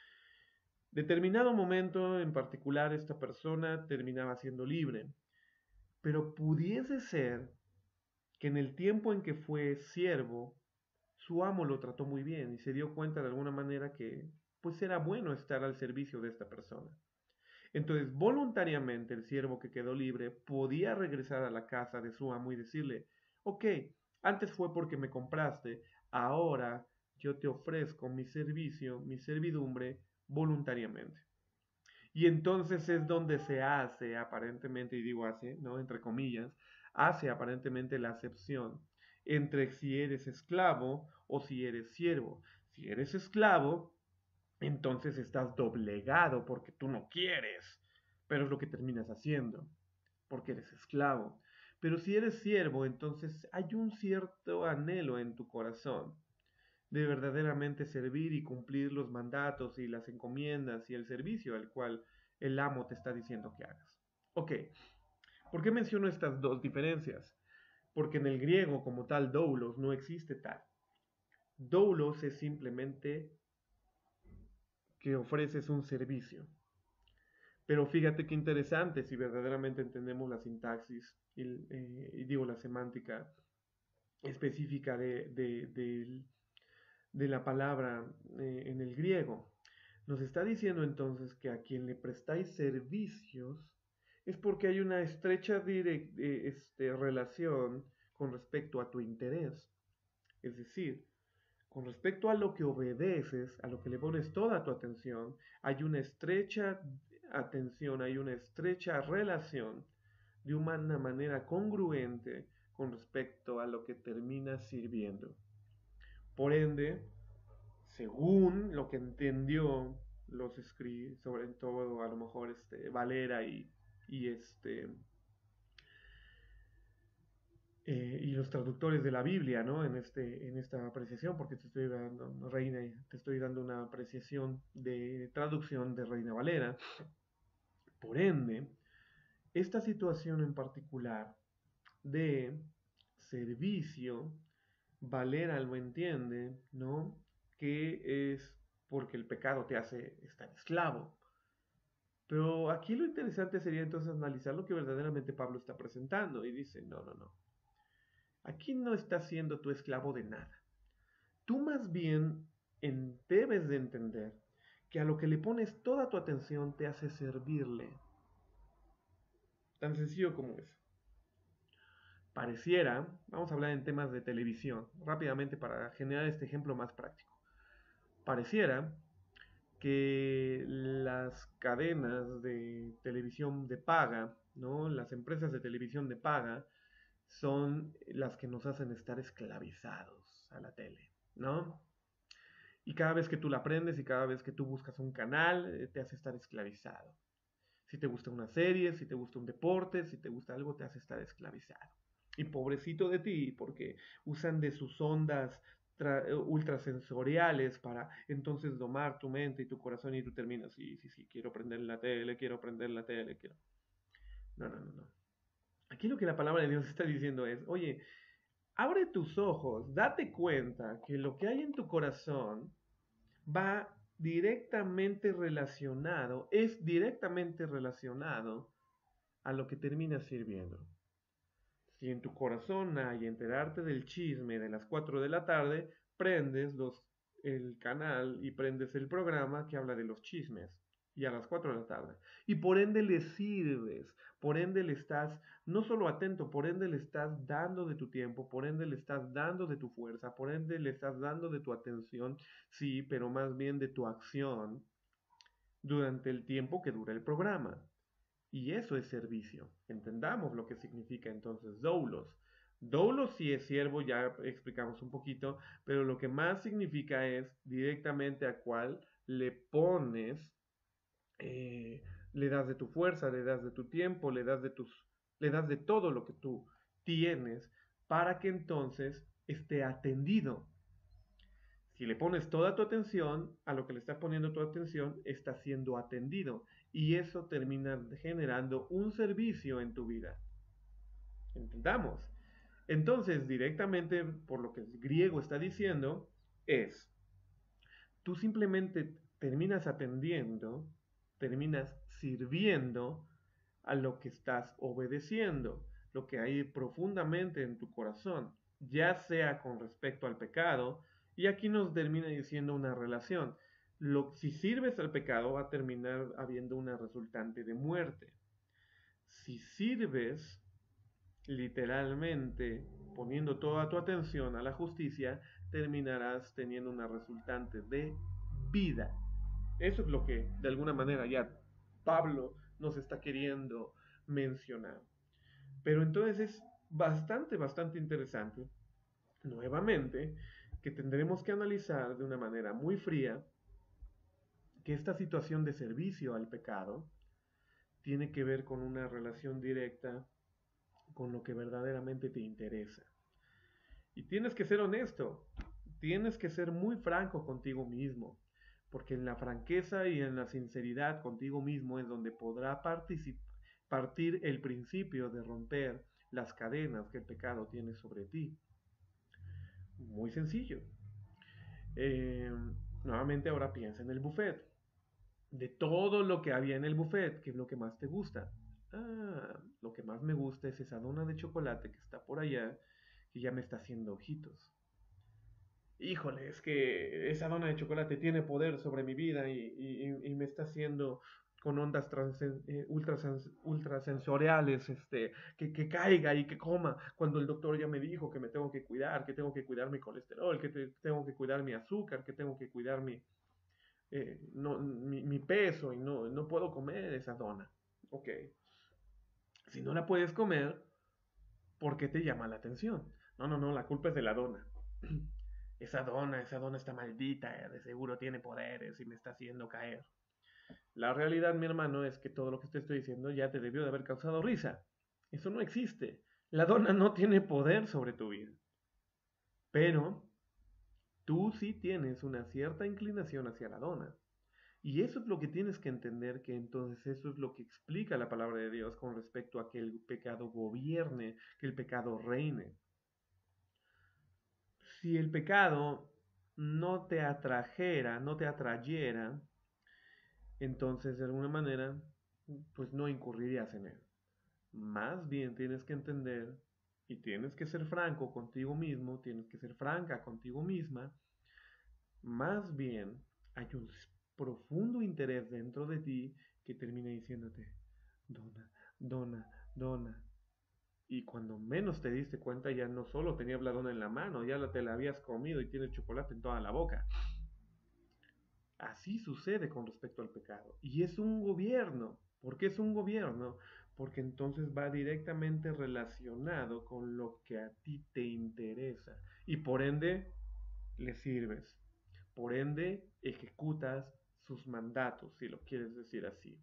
determinado momento en particular esta persona terminaba siendo libre, pero pudiese ser que en el tiempo en que fue siervo, su amo lo trató muy bien y se dio cuenta de alguna manera que pues era bueno estar al servicio de esta persona. Entonces, voluntariamente el siervo que quedó libre podía regresar a la casa de su amo y decirle, ok, antes fue porque me compraste, ahora yo te ofrezco mi servicio, mi servidumbre voluntariamente. Y entonces es donde se hace aparentemente, y digo hace, ¿no? Entre comillas, hace aparentemente la acepción entre si eres esclavo o si eres siervo. Si eres esclavo, entonces estás doblegado porque tú no quieres, pero es lo que terminas haciendo, porque eres esclavo. Pero si eres siervo, entonces hay un cierto anhelo en tu corazón de verdaderamente servir y cumplir los mandatos y las encomiendas y el servicio al cual el amo te está diciendo que hagas. Ok, ¿Por qué menciono estas dos diferencias? Porque en el griego como tal, doulos, no existe tal. Doulos es simplemente que ofreces un servicio. Pero fíjate qué interesante si verdaderamente entendemos la sintaxis y digo la semántica específica de la palabra en el griego. Nos está diciendo entonces que a quien le prestáis servicios es porque hay una estrecha relación con respecto a tu interés. Es decir, con respecto a lo que obedeces, a lo que le pones toda tu atención, hay una estrecha atención, hay una estrecha relación de una manera congruente con respecto a lo que terminas sirviendo. Por ende, según lo que entendió los sobre todo a lo mejor Valera y y los traductores de la Biblia, ¿no? En esta apreciación, porque te estoy dando una apreciación de traducción de Reina Valera. Por ende, esta situación en particular de servicio, Valera lo entiende, ¿no? Que es porque el pecado te hace estar esclavo. Pero aquí lo interesante sería entonces analizar lo que verdaderamente Pablo está presentando y dice, no, no, no. Aquí no estás siendo tu esclavo de nada. Tú más bien debes de entender que a lo que le pones toda tu atención te hace servirle. Tan sencillo como eso. Pareciera, vamos a hablar en temas de televisión, rápidamente para generar este ejemplo más práctico. Pareciera que las cadenas de televisión de paga, ¿no? Las empresas de televisión de paga, son las que nos hacen estar esclavizados a la tele, ¿no? Y cada vez que tú la prendes y cada vez que tú buscas un canal, te hace estar esclavizado. Si te gusta una serie, si te gusta un deporte, si te gusta algo, te hace estar esclavizado. Y pobrecito de ti, porque usan de sus ondas ultrasensoriales para entonces domar tu mente y tu corazón y tú terminas, sí, sí, sí, quiero prender la tele, quiero prender la tele, quiero... No, no, no, no. Aquí lo que la palabra de Dios está diciendo es, oye, abre tus ojos, date cuenta que lo que hay en tu corazón va directamente relacionado, es directamente relacionado a lo que terminas sirviendo. Si en tu corazón hay enterarte del chisme de las 4 de la tarde, prendes el canal y prendes el programa que habla de los chismes. Y a las 4 de la tarde. Y por ende le sirves, por ende le estás no solo atento, por ende le estás dando de tu tiempo, por ende le estás dando de tu fuerza, por ende le estás dando de tu atención, sí, pero más bien de tu acción durante el tiempo que dura el programa. Y eso es servicio. Entendamos lo que significa entonces doulos. Doulos sí es siervo, ya explicamos un poquito, pero lo que más significa es directamente a cuál le pones, le das de tu fuerza, le das de tu tiempo, le das de todo lo que tú tienes para que entonces esté atendido. Si le pones toda tu atención a lo que le estás poniendo tu atención, está siendo atendido y eso termina generando un servicio en tu vida. ¿Entendamos? Entonces, directamente por lo que el griego está diciendo es, tú simplemente terminas atendiendo, terminas sirviendo a lo que estás obedeciendo, lo que hay profundamente en tu corazón, ya sea con respecto al pecado, y aquí nos termina diciendo una relación. Si sirves al pecado va a terminar habiendo una resultante de muerte. Si sirves literalmente poniendo toda tu atención a la justicia, terminarás teniendo una resultante de vida. Eso es lo que de alguna manera ya Pablo nos está queriendo mencionar. Pero entonces es bastante, bastante interesante, nuevamente, que tendremos que analizar de una manera muy fría que esta situación de servicio al pecado tiene que ver con una relación directa con lo que verdaderamente te interesa. Y tienes que ser honesto, tienes que ser muy franco contigo mismo, porque en la franqueza y en la sinceridad contigo mismo es donde podrá partir el principio de romper las cadenas que el pecado tiene sobre ti? Muy sencillo. Eh, Nuevamente ahora piensa en el buffet. De todo lo que había en el buffet, ¿qué es lo que más te gusta? Ah, lo que más me gusta es esa dona de chocolate que está por allá, que ya me está haciendo ojitos. Híjole, es que esa dona de chocolate tiene poder sobre mi vida y me está haciendo con ondas ultrasensoriales, que caiga y que coma, cuando el doctor ya me dijo que me tengo que cuidar, que tengo que cuidar mi colesterol, tengo que cuidar mi azúcar, que tengo que cuidar mi peso y no puedo comer esa dona. Ok, si no la puedes comer, ¿por qué te llama la atención? No, la culpa es de la dona. Esa dona está maldita, de seguro tiene poderes y me está haciendo caer. La realidad, mi hermano, es que todo lo que te estoy diciendo ya te debió de haber causado risa. Eso no existe. La dona no tiene poder sobre tu vida. Pero tú sí tienes una cierta inclinación hacia la dona. Y eso es lo que tienes que entender, que entonces eso es lo que explica la palabra de Dios con respecto a que el pecado gobierne, que el pecado reine. Si el pecado no te atrajera, no te atrayera, entonces de alguna manera, pues no incurrirías en él. Más bien tienes que entender y tienes que ser franco contigo mismo, tienes que ser franca contigo misma. Más bien hay un profundo interés dentro de ti que termina diciéndote, dona, dona, dona. Y cuando menos te diste cuenta, ya no solo tenías la dona en la mano, te la habías comido y tienes chocolate en toda la boca. Así sucede con respecto al pecado. Y es un gobierno. ¿Por qué es un gobierno? Porque entonces va directamente relacionado con lo que a ti te interesa. Y por ende, le sirves. Por ende, ejecutas sus mandatos, si lo quieres decir así.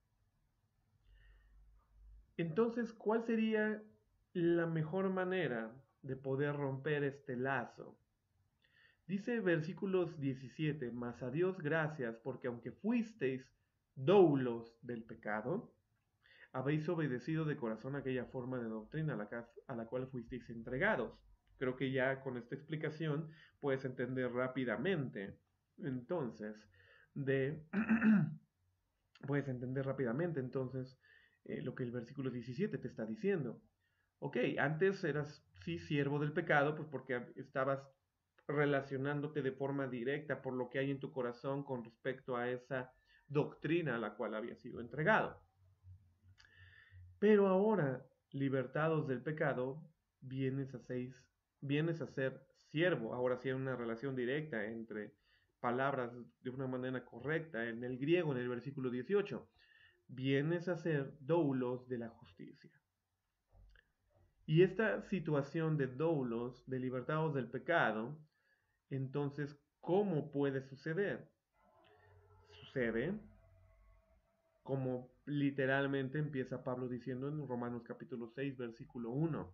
Entonces, ¿cuál sería la mejor manera de poder romper este lazo? Dice versículos 17, mas a Dios gracias, porque aunque fuisteis doulos del pecado, habéis obedecido de corazón aquella forma de doctrina a la cual fuisteis entregados. Creo que ya con esta explicación puedes entender rápidamente. Entonces, de puedes entender rápidamente entonces lo que el versículo 17 te está diciendo. Ok, antes eras sí siervo del pecado, pues porque estabas relacionándote de forma directa por lo que hay en tu corazón con respecto a esa doctrina a la cual había sido entregado. Pero ahora, libertados del pecado, vienes a ser siervo. Ahora sí hay una relación directa entre palabras de una manera correcta. En el griego, en el versículo 18, vienes a ser doulos de la justicia. Y esta situación de doulos, de libertados del pecado, entonces, ¿cómo puede suceder? Sucede como literalmente empieza Pablo diciendo en Romanos capítulo 6, versículo 1.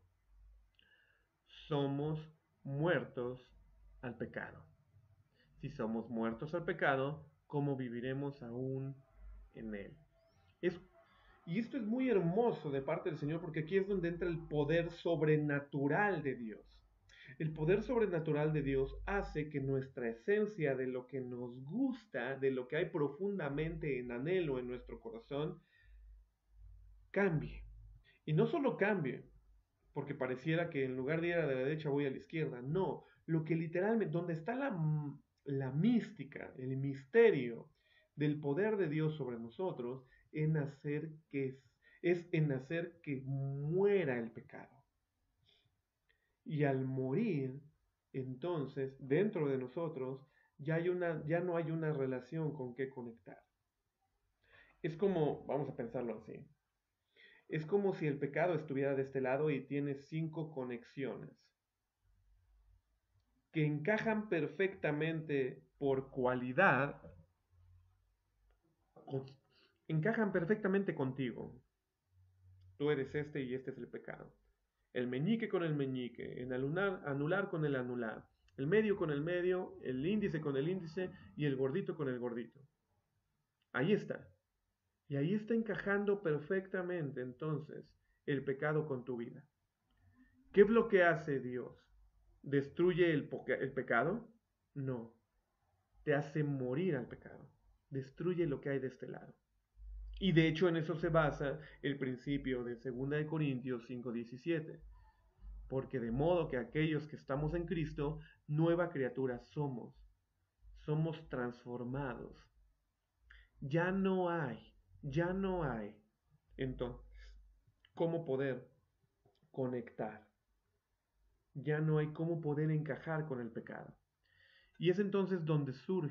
Somos muertos al pecado. Si somos muertos al pecado, ¿cómo viviremos aún en él? Es, y esto es muy hermoso de parte del Señor, porque aquí es donde entra el poder sobrenatural de Dios. El poder sobrenatural de Dios hace que nuestra esencia de lo que nos gusta, de lo que hay profundamente en anhelo en nuestro corazón, cambie. Y no solo cambie, porque pareciera que en lugar de ir a la derecha voy a la izquierda. No, lo que literalmente, donde está la mística, el misterio del poder de Dios sobre nosotros, es en hacer que muera el pecado. Y al morir, entonces, dentro de nosotros, ya no hay una relación con qué conectar. Es como, vamos a pensarlo así, es como si el pecado estuviera de este lado y tiene 5 conexiones que encajan perfectamente por cualidad, encajan perfectamente contigo. Tú eres este y este es el pecado. El meñique con el meñique, el anular con el anular, el medio con el medio, el índice con el índice y el gordito con el gordito. Ahí está. Y ahí está encajando perfectamente entonces el pecado con tu vida. ¿Qué es lo que hace Dios? ¿Destruye el pecado? No, te hace morir al pecado. Destruye lo que hay de este lado. Y de hecho en eso se basa el principio de 2 Corintios 5:17. Porque de modo que aquellos que estamos en Cristo, nueva criatura somos. Somos transformados. Ya no hay. Entonces, ¿cómo poder conectar? Ya no hay cómo poder encajar con el pecado. Y es entonces donde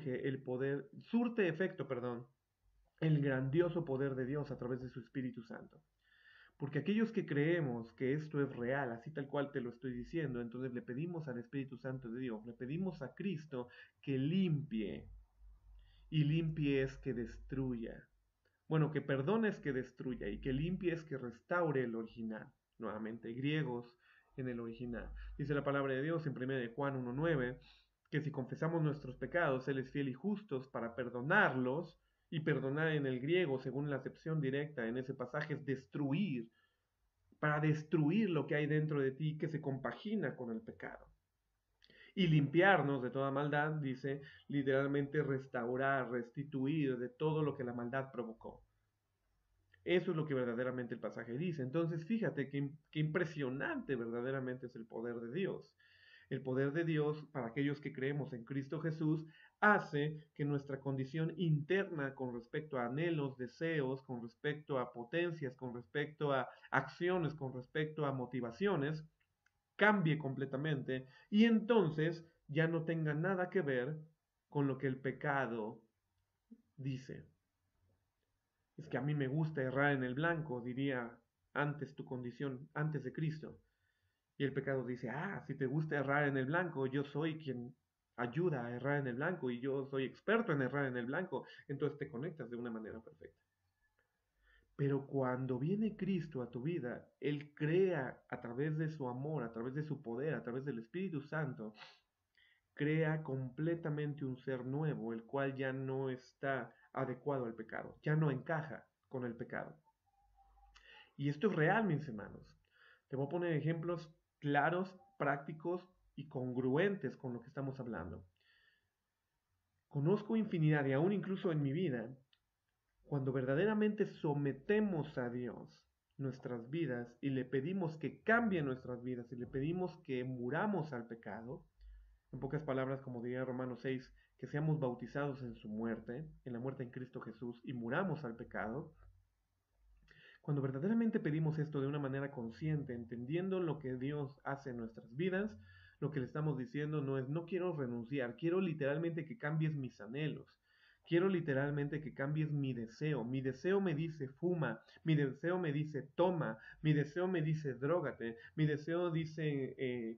surte efecto, perdón, el grandioso poder de Dios a través de su Espíritu Santo. Porque aquellos que creemos que esto es real, así tal cual te lo estoy diciendo, entonces le pedimos al Espíritu Santo de Dios, le pedimos a Cristo que limpie, y limpie es que destruya. Bueno, que perdone es que destruya, y que limpie es que restaure el original. Nuevamente, griegos en el original. Dice la palabra de Dios en 1 de Juan 1:9, que si confesamos nuestros pecados, Él es fiel y justo para perdonarlos, y perdonar en el griego, según la acepción directa en ese pasaje, es destruir, para destruir lo que hay dentro de ti que se compagina con el pecado. Y limpiarnos de toda maldad, dice literalmente restaurar, restituir de todo lo que la maldad provocó. Eso es lo que verdaderamente el pasaje dice. Entonces, fíjate qué impresionante verdaderamente es el poder de Dios. El poder de Dios, para aquellos que creemos en Cristo Jesús, hace que nuestra condición interna con respecto a anhelos, deseos, con respecto a potencias, con respecto a acciones, con respecto a motivaciones, cambie completamente y entonces ya no tenga nada que ver con lo que el pecado dice. Es que a mí me gusta errar en el blanco, diría antes tu condición, antes de Cristo. Y el pecado dice, si te gusta errar en el blanco, yo soy quien ayuda a errar en el blanco y yo soy experto en errar en el blanco. Entonces te conectas de una manera perfecta. Pero cuando viene Cristo a tu vida, Él crea a través de su amor, a través de su poder, a través del Espíritu Santo, crea completamente un ser nuevo, el cual ya no está adecuado al pecado, ya no encaja con el pecado. Y esto es real, mis hermanos. Te voy a poner ejemplos claros, prácticos y congruentes con lo que estamos hablando. Conozco infinidad, y aún incluso en mi vida, cuando verdaderamente sometemos a Dios nuestras vidas y le pedimos que cambie nuestras vidas y le pedimos que muramos al pecado, en pocas palabras, como diría Romanos 6, que seamos bautizados en su muerte, en la muerte en Cristo Jesús, y muramos al pecado. Cuando verdaderamente pedimos esto de una manera consciente, entendiendo lo que Dios hace en nuestras vidas, lo que le estamos diciendo no es no quiero renunciar, quiero literalmente que cambies mis anhelos. Quiero literalmente que cambies mi deseo. Mi deseo me dice fuma, mi deseo me dice toma, mi deseo me dice drógate, mi deseo dice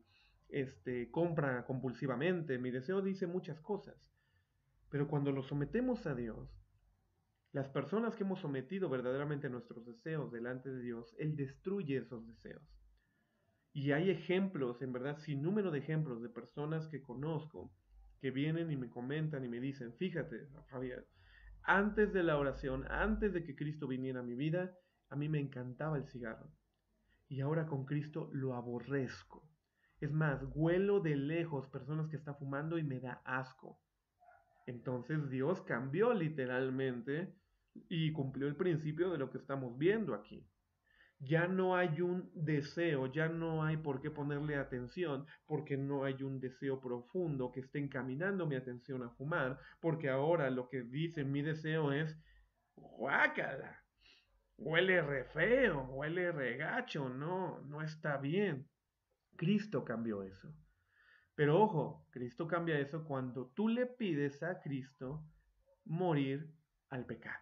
compra compulsivamente, mi deseo dice muchas cosas. Pero cuando lo sometemos a Dios, las personas que hemos sometido verdaderamente nuestros deseos delante de Dios, Él destruye esos deseos. Y hay ejemplos, en verdad, sin número de ejemplos de personas que conozco que vienen y me comentan y me dicen, fíjate, Javier, antes de la oración, antes de que Cristo viniera a mi vida, a mí me encantaba el cigarro. Y ahora con Cristo lo aborrezco. Es más, huelo de lejos personas que están fumando y me da asco. Entonces Dios cambió literalmente y cumplió el principio de lo que estamos viendo aquí. Ya no hay un deseo, ya no hay por qué ponerle atención, porque no hay un deseo profundo que esté encaminando mi atención a fumar, porque ahora lo que dice mi deseo es, guácala, huele re feo, huele re gacho, no, no está bien. Cristo cambió eso. Pero ojo, Cristo cambia eso cuando tú le pides a Cristo morir al pecado.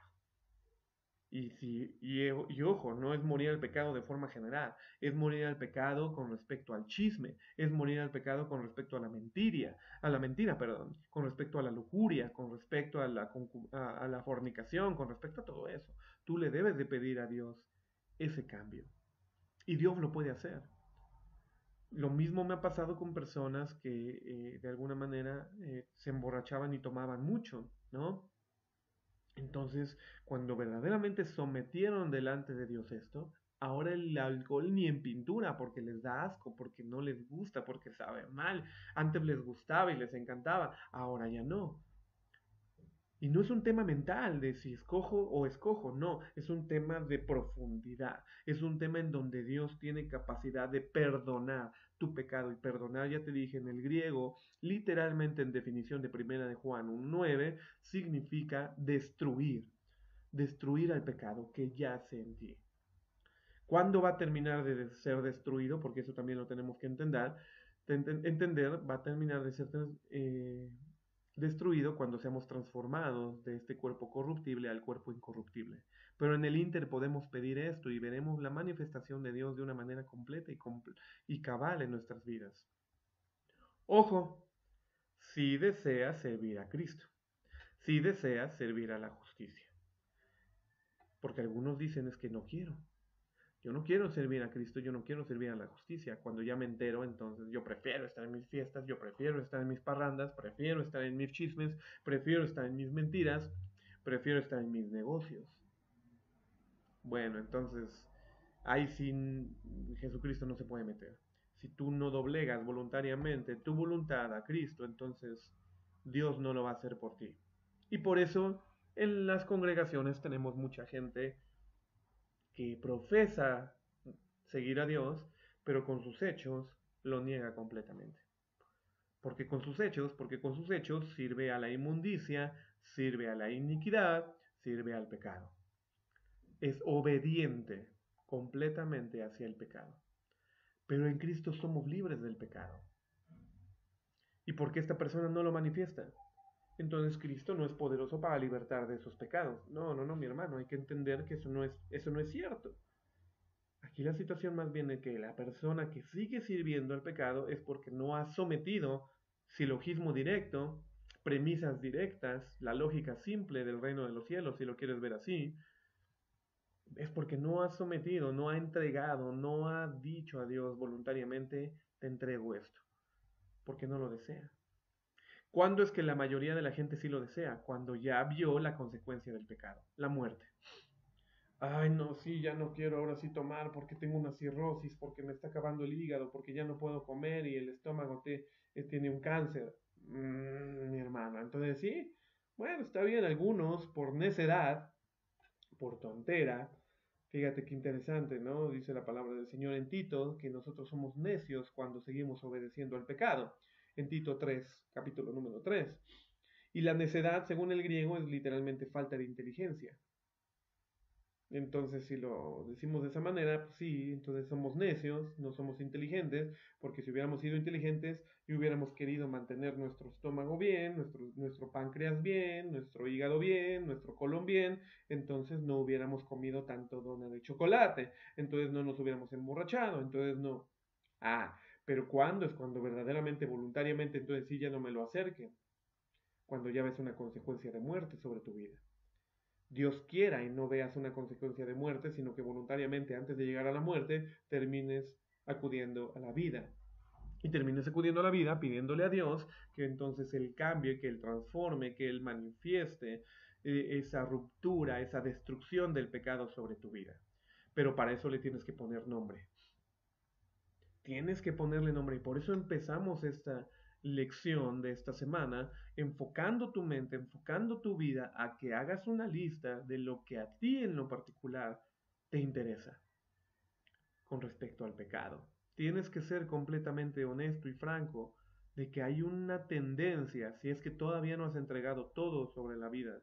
Y ojo, no es morir al pecado de forma general, es morir al pecado con respecto al chisme, es morir al pecado con respecto a la mentira, perdón, con respecto a la lujuria, con respecto a la fornicación, con respecto a todo eso. Tú le debes de pedir a Dios ese cambio. Y Dios lo puede hacer. Lo mismo me ha pasado con personas que de alguna manera se emborrachaban y tomaban mucho, ¿no? Entonces, cuando verdaderamente sometieron delante de Dios esto, ahora el alcohol ni en pintura, porque les da asco, porque no les gusta, porque sabe mal. Antes les gustaba y les encantaba, ahora ya no. Y no es un tema mental de si escojo o escojo, no, es un tema de profundidad, es un tema en donde Dios tiene capacidad de perdonar tu pecado. Y perdonar, ya te dije, en el griego, literalmente en definición de primera de Juan 1:9, significa destruir, destruir al pecado que yace en ti. ¿Cuándo va a terminar de ser destruido? Porque eso también lo tenemos que entender, va a terminar de ser destruido cuando seamos transformados de este cuerpo corruptible al cuerpo incorruptible. Pero en el Inter podemos pedir esto y veremos la manifestación de Dios de una manera completa y cabal en nuestras vidas. Ojo, si deseas servir a Cristo, si deseas servir a la justicia. Porque algunos dicen es que no quiero. Yo no quiero servir a Cristo, yo no quiero servir a la justicia. Cuando ya me entero, entonces yo prefiero estar en mis fiestas, yo prefiero estar en mis parrandas, prefiero estar en mis chismes, prefiero estar en mis mentiras, prefiero estar en mis negocios. Bueno, entonces ahí sin Jesucristo no se puede meter. Si tú no doblegas voluntariamente tu voluntad a Cristo, entonces Dios no lo va a hacer por ti. Y por eso en las congregaciones tenemos mucha gente que profesa seguir a Dios, pero con sus hechos lo niega completamente. Porque con sus hechos sirve a la inmundicia, sirve a la iniquidad, sirve al pecado. Es obediente completamente hacia el pecado. Pero en Cristo somos libres del pecado. ¿Y por qué esta persona no lo manifiesta? Entonces Cristo no es poderoso para libertar de esos pecados. No, no, no, mi hermano, hay que entender que eso no es cierto. Aquí la situación más bien es que la persona que sigue sirviendo al pecado es porque no ha sometido silogismo directo, premisas directas, la lógica simple del reino de los cielos, si lo quieres ver así, es porque no ha sometido, no ha entregado, no ha dicho a Dios voluntariamente, te entrego esto, porque no lo desea. ¿Cuándo es que la mayoría de la gente sí lo desea? Cuando ya vio la consecuencia del pecado, la muerte. Ay, no, sí, ya no quiero ahora sí tomar porque tengo una cirrosis, porque me está acabando el hígado, porque ya no puedo comer y el estómago tiene un cáncer. Mi hermano, entonces sí, bueno, está bien, algunos por necedad, por tontera. Fíjate qué interesante, ¿no? Dice la palabra del Señor en Tito, que nosotros somos necios cuando seguimos obedeciendo al pecado. En Tito 3, capítulo número 3. Y la necedad, según el griego, es literalmente falta de inteligencia. Entonces, si lo decimos de esa manera, pues sí, entonces somos necios, no somos inteligentes, porque si hubiéramos sido inteligentes y hubiéramos querido mantener nuestro estómago bien, nuestro páncreas bien, nuestro hígado bien, nuestro colon bien, entonces no hubiéramos comido tanto dona de chocolate, entonces no nos hubiéramos emborrachado, entonces no. Ah, pero ¿cuándo es cuando verdaderamente, voluntariamente, entonces sí ya no me lo acerquen? Cuando ya ves una consecuencia de muerte sobre tu vida. Dios quiera y no veas una consecuencia de muerte, sino que voluntariamente antes de llegar a la muerte termines acudiendo a la vida. Y termines acudiendo a la vida pidiéndole a Dios que entonces Él cambie, que Él transforme, que Él manifieste esa ruptura, esa destrucción del pecado sobre tu vida. Pero para eso le tienes que poner nombre. Tienes que ponerle nombre y por eso empezamos esta lección de esta semana enfocando tu mente, enfocando tu vida a que hagas una lista de lo que a ti en lo particular te interesa con respecto al pecado. Tienes que ser completamente honesto y franco de que hay una tendencia, si es que todavía no has entregado todo sobre la vida,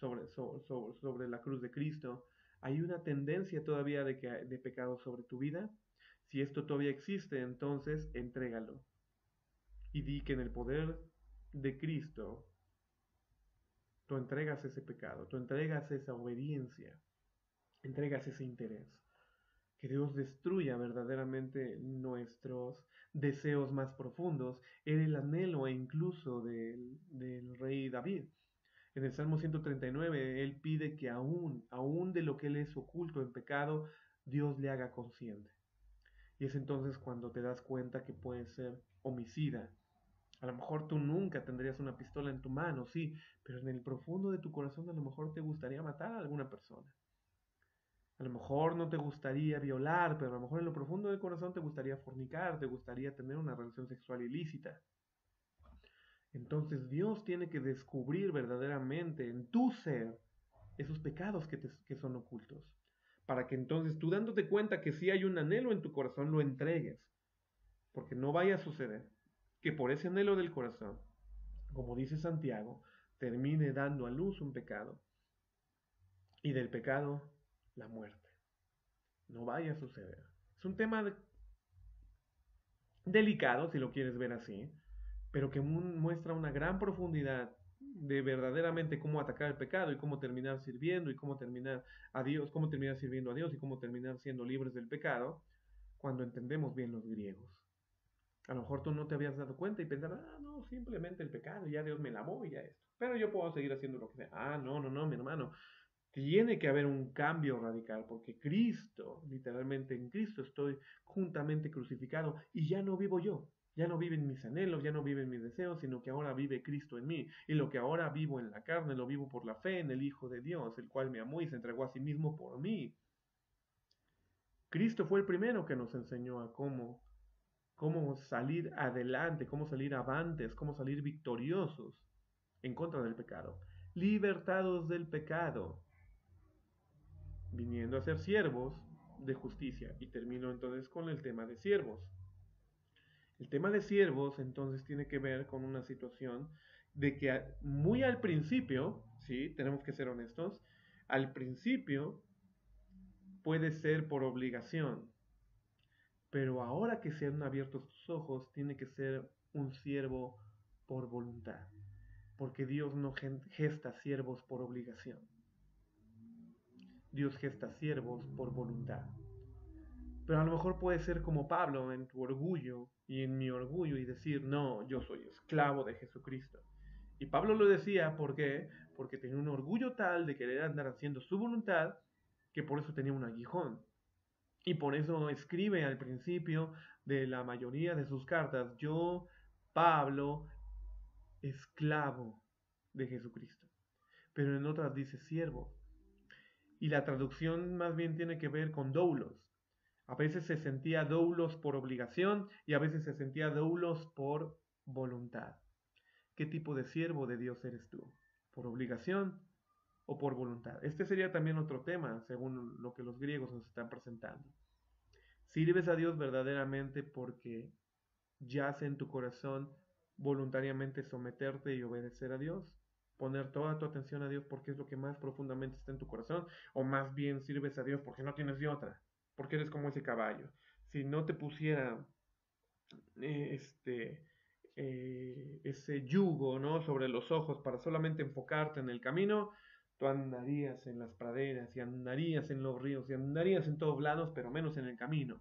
sobre la cruz de Cristo, hay una tendencia todavía de pecado sobre tu vida. Si esto todavía existe, entonces entrégalo y di que en el poder de Cristo tú entregas ese pecado, tú entregas esa obediencia, entregas ese interés. Que Dios destruya verdaderamente nuestros deseos más profundos. Era el anhelo e incluso del rey David. En el Salmo 139, él pide que aún de lo que él es oculto en pecado, Dios le haga consciente. Y es entonces cuando te das cuenta que puedes ser homicida, A lo mejor tú nunca tendrías una pistola en tu mano, sí, pero en el profundo de tu corazón a lo mejor te gustaría matar a alguna persona. A lo mejor no te gustaría violar, pero a lo mejor en lo profundo del corazón te gustaría fornicar, te gustaría tener una relación sexual ilícita. Entonces Dios tiene que descubrir verdaderamente en tu ser esos pecados que son ocultos, para que entonces tú dándote cuenta que si hay un anhelo en tu corazón lo entregues, porque no vaya a suceder que por ese anhelo del corazón, como dice Santiago, termine dando a luz un pecado y del pecado la muerte. No vaya a suceder. Es un tema delicado, si lo quieres ver así, pero que muestra una gran profundidad de verdaderamente cómo atacar el pecado y cómo terminar sirviendo y cómo terminar a Dios, cómo terminar sirviendo a Dios y cómo terminar siendo libres del pecado cuando entendemos bien los griegos. A lo mejor tú no te habías dado cuenta y pensabas, ah, no, simplemente el pecado, ya Dios me lavó y ya esto. Pero yo puedo seguir haciendo lo que sea. Ah, no, no, no, mi hermano. Tiene que haber un cambio radical porque Cristo, literalmente en Cristo estoy juntamente crucificado y ya no vivo yo, ya no viven mis anhelos, ya no viven mis deseos, sino que ahora vive Cristo en mí. Y lo que ahora vivo en la carne lo vivo por la fe en el Hijo de Dios, el cual me amó y se entregó a sí mismo por mí. Cristo fue el primero que nos enseñó a cómo salir adelante, cómo salir avantes, cómo salir victoriosos en contra del pecado, libertados del pecado, viniendo a ser siervos de justicia. Y termino entonces con el tema de siervos. El tema de siervos entonces tiene que ver con una situación de que muy al principio, sí, tenemos que ser honestos, al principio puede ser por obligación, pero ahora que se han abierto tus ojos, tiene que ser un siervo por voluntad, porque Dios no gesta siervos por obligación, Dios gesta siervos por voluntad. Pero a lo mejor puede ser como Pablo en tu orgullo y en mi orgullo y decir, no, yo soy esclavo de Jesucristo. Y Pablo lo decía, ¿por qué? Porque tenía un orgullo tal de querer andar haciendo su voluntad que por eso tenía un aguijón. Y por eso escribe al principio de la mayoría de sus cartas, yo, Pablo, esclavo de Jesucristo. Pero en otras dice siervo. Y la traducción más bien tiene que ver con doulos. A veces se sentía doulos por obligación y a veces se sentía doulos por voluntad. ¿Qué tipo de siervo de Dios eres tú? ¿Por obligación o por voluntad? Este sería también otro tema, según lo que los griegos nos están presentando. ¿Sirves a Dios verdaderamente porque yace en tu corazón voluntariamente someterte y obedecer a Dios? Poner toda tu atención a Dios porque es lo que más profundamente está en tu corazón, o más bien sirves a Dios porque no tienes de otra, porque eres como ese caballo. Si no te pusiera este ese yugo, ¿no?, sobre los ojos para solamente enfocarte en el camino, tú andarías en las praderas y andarías en los ríos y andarías en todos lados, pero menos en el camino.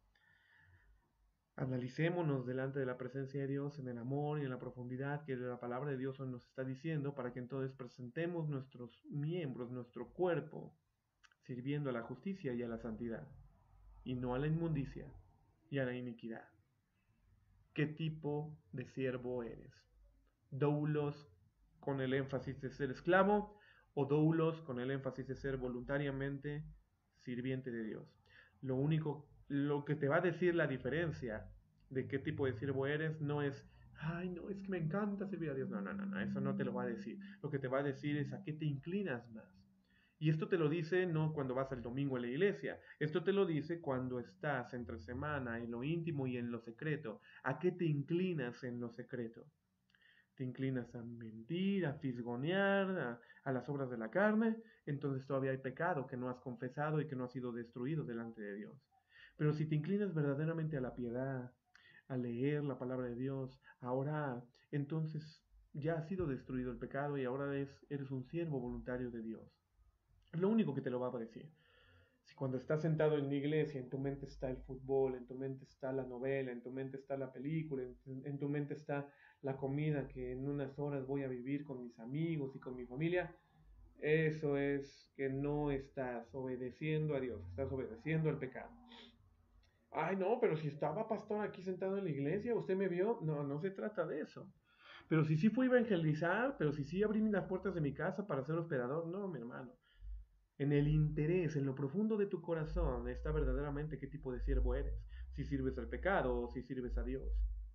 Analicémonos delante de la presencia de Dios en el amor y en la profundidad que la palabra de Dios hoy nos está diciendo para que entonces presentemos nuestros miembros, nuestro cuerpo, sirviendo a la justicia y a la santidad, y no a la inmundicia y a la iniquidad. ¿Qué tipo de siervo eres? ¿Doulos con el énfasis de ser esclavo o doulos con el énfasis de ser voluntariamente sirviente de Dios? Lo que te va a decir la diferencia de qué tipo de siervo eres no es, ay, no, es que me encanta servir a Dios. No, no, no, no, eso no te lo va a decir. Lo que te va a decir es a qué te inclinas más. Y esto te lo dice no cuando vas el domingo a la iglesia, esto te lo dice cuando estás entre semana en lo íntimo y en lo secreto. ¿A qué te inclinas en lo secreto? ¿Te inclinas a mentir, a fisgonear, a las obras de la carne? Entonces todavía hay pecado que no has confesado y que no ha sido destruido delante de Dios. Pero si te inclinas verdaderamente a la piedad, a leer la palabra de Dios, a orar, entonces ya ha sido destruido el pecado y ahora eres un siervo voluntario de Dios. Es lo único que te lo va a decir. Si cuando estás sentado en la iglesia, en tu mente está el fútbol, en tu mente está la novela, en tu mente está la película, en tu mente está la comida que en unas horas voy a vivir con mis amigos y con mi familia, eso es que no estás obedeciendo a Dios, estás obedeciendo al pecado. Ay, no, pero si estaba pastor aquí sentado en la iglesia, ¿usted me vio? No, no se trata de eso. Pero si sí fui a evangelizar, pero si sí abrí las puertas de mi casa para ser hospedador, no, mi hermano. En el interés, en lo profundo de tu corazón, está verdaderamente qué tipo de siervo eres. Si sirves al pecado o si sirves a Dios.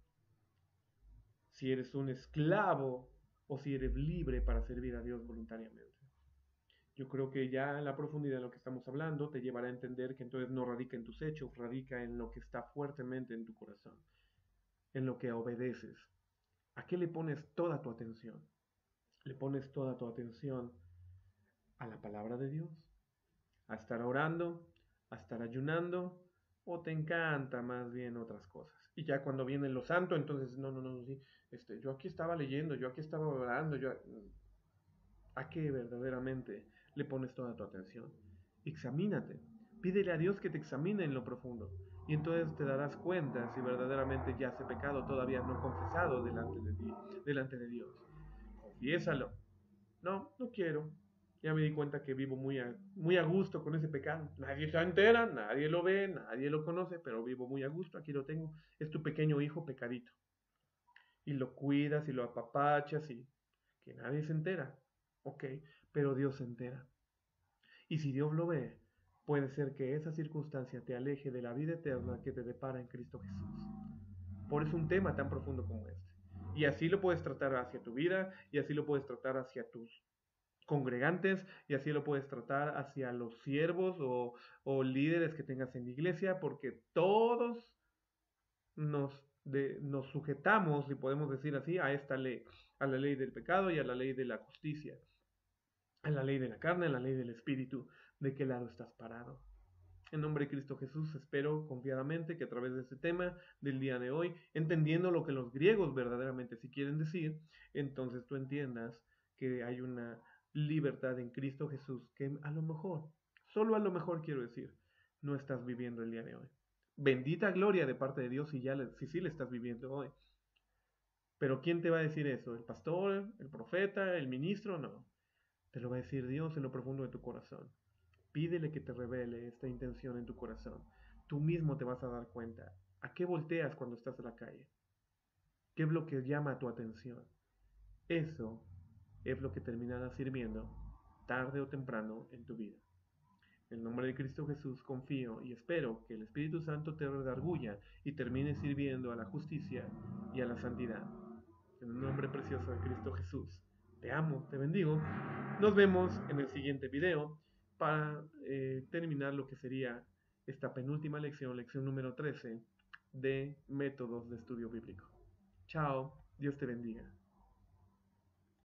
Si eres un esclavo o si eres libre para servir a Dios voluntariamente. Yo creo que ya en la profundidad de lo que estamos hablando te llevará a entender que entonces no radica en tus hechos, radica en lo que está fuertemente en tu corazón, en lo que obedeces. ¿A qué le pones toda tu atención? ¿Le pones toda tu atención a la palabra de Dios? ¿A estar orando? ¿A estar ayunando? ¿O te encanta más bien otras cosas? Y ya cuando viene lo santo, entonces, no, no, no, sí, yo aquí estaba leyendo, yo aquí estaba orando, ¿a qué verdaderamente le pones toda tu atención? Examínate. Pídele a Dios que te examine en lo profundo. Y entonces te darás cuenta si verdaderamente ya ese pecado todavía no confesado delante de ti, delante de Dios. Confiésalo. No, no quiero. Ya me di cuenta que vivo muy a gusto con ese pecado. Nadie se entera, nadie lo ve, nadie lo conoce, pero vivo muy a gusto. Aquí lo tengo. Es tu pequeño hijo pecadito. Y lo cuidas y lo apapachas y que nadie se entera. Ok, pero Dios se entera. Y si Dios lo ve, puede ser que esa circunstancia te aleje de la vida eterna que te depara en Cristo Jesús. Por eso un tema tan profundo como este. Y así lo puedes tratar hacia tu vida, y así lo puedes tratar hacia tus congregantes, y así lo puedes tratar hacia los siervos o líderes que tengas en la iglesia, porque todos nos sujetamos, si podemos decir así, a esta ley, a la ley del pecado y a la ley de la justicia, a la ley de la carne, a la ley del espíritu. ¿De qué lado estás parado? En nombre de Cristo Jesús, espero confiadamente que a través de este tema del día de hoy, entendiendo lo que los griegos verdaderamente sí quieren decir, entonces tú entiendas que hay una libertad en Cristo Jesús que a lo mejor, solo a lo mejor quiero decir, no estás viviendo el día de hoy. Bendita gloria de parte de Dios si sí le estás viviendo hoy. Pero ¿quién te va a decir eso? ¿El pastor? ¿El profeta? ¿El ministro? No. Te lo va a decir Dios en lo profundo de tu corazón. Pídele que te revele esta intención en tu corazón. Tú mismo te vas a dar cuenta. ¿A qué volteas cuando estás en la calle? ¿Qué es lo que llama tu atención? Eso es lo que terminará sirviendo tarde o temprano en tu vida. En el nombre de Cristo Jesús confío y espero que el Espíritu Santo te redarguya y termine sirviendo a la justicia y a la santidad. En el nombre precioso de Cristo Jesús. Te amo, te bendigo. Nos vemos en el siguiente video para terminar lo que sería esta penúltima lección, lección número 13 de métodos de estudio bíblico. Chao, Dios te bendiga.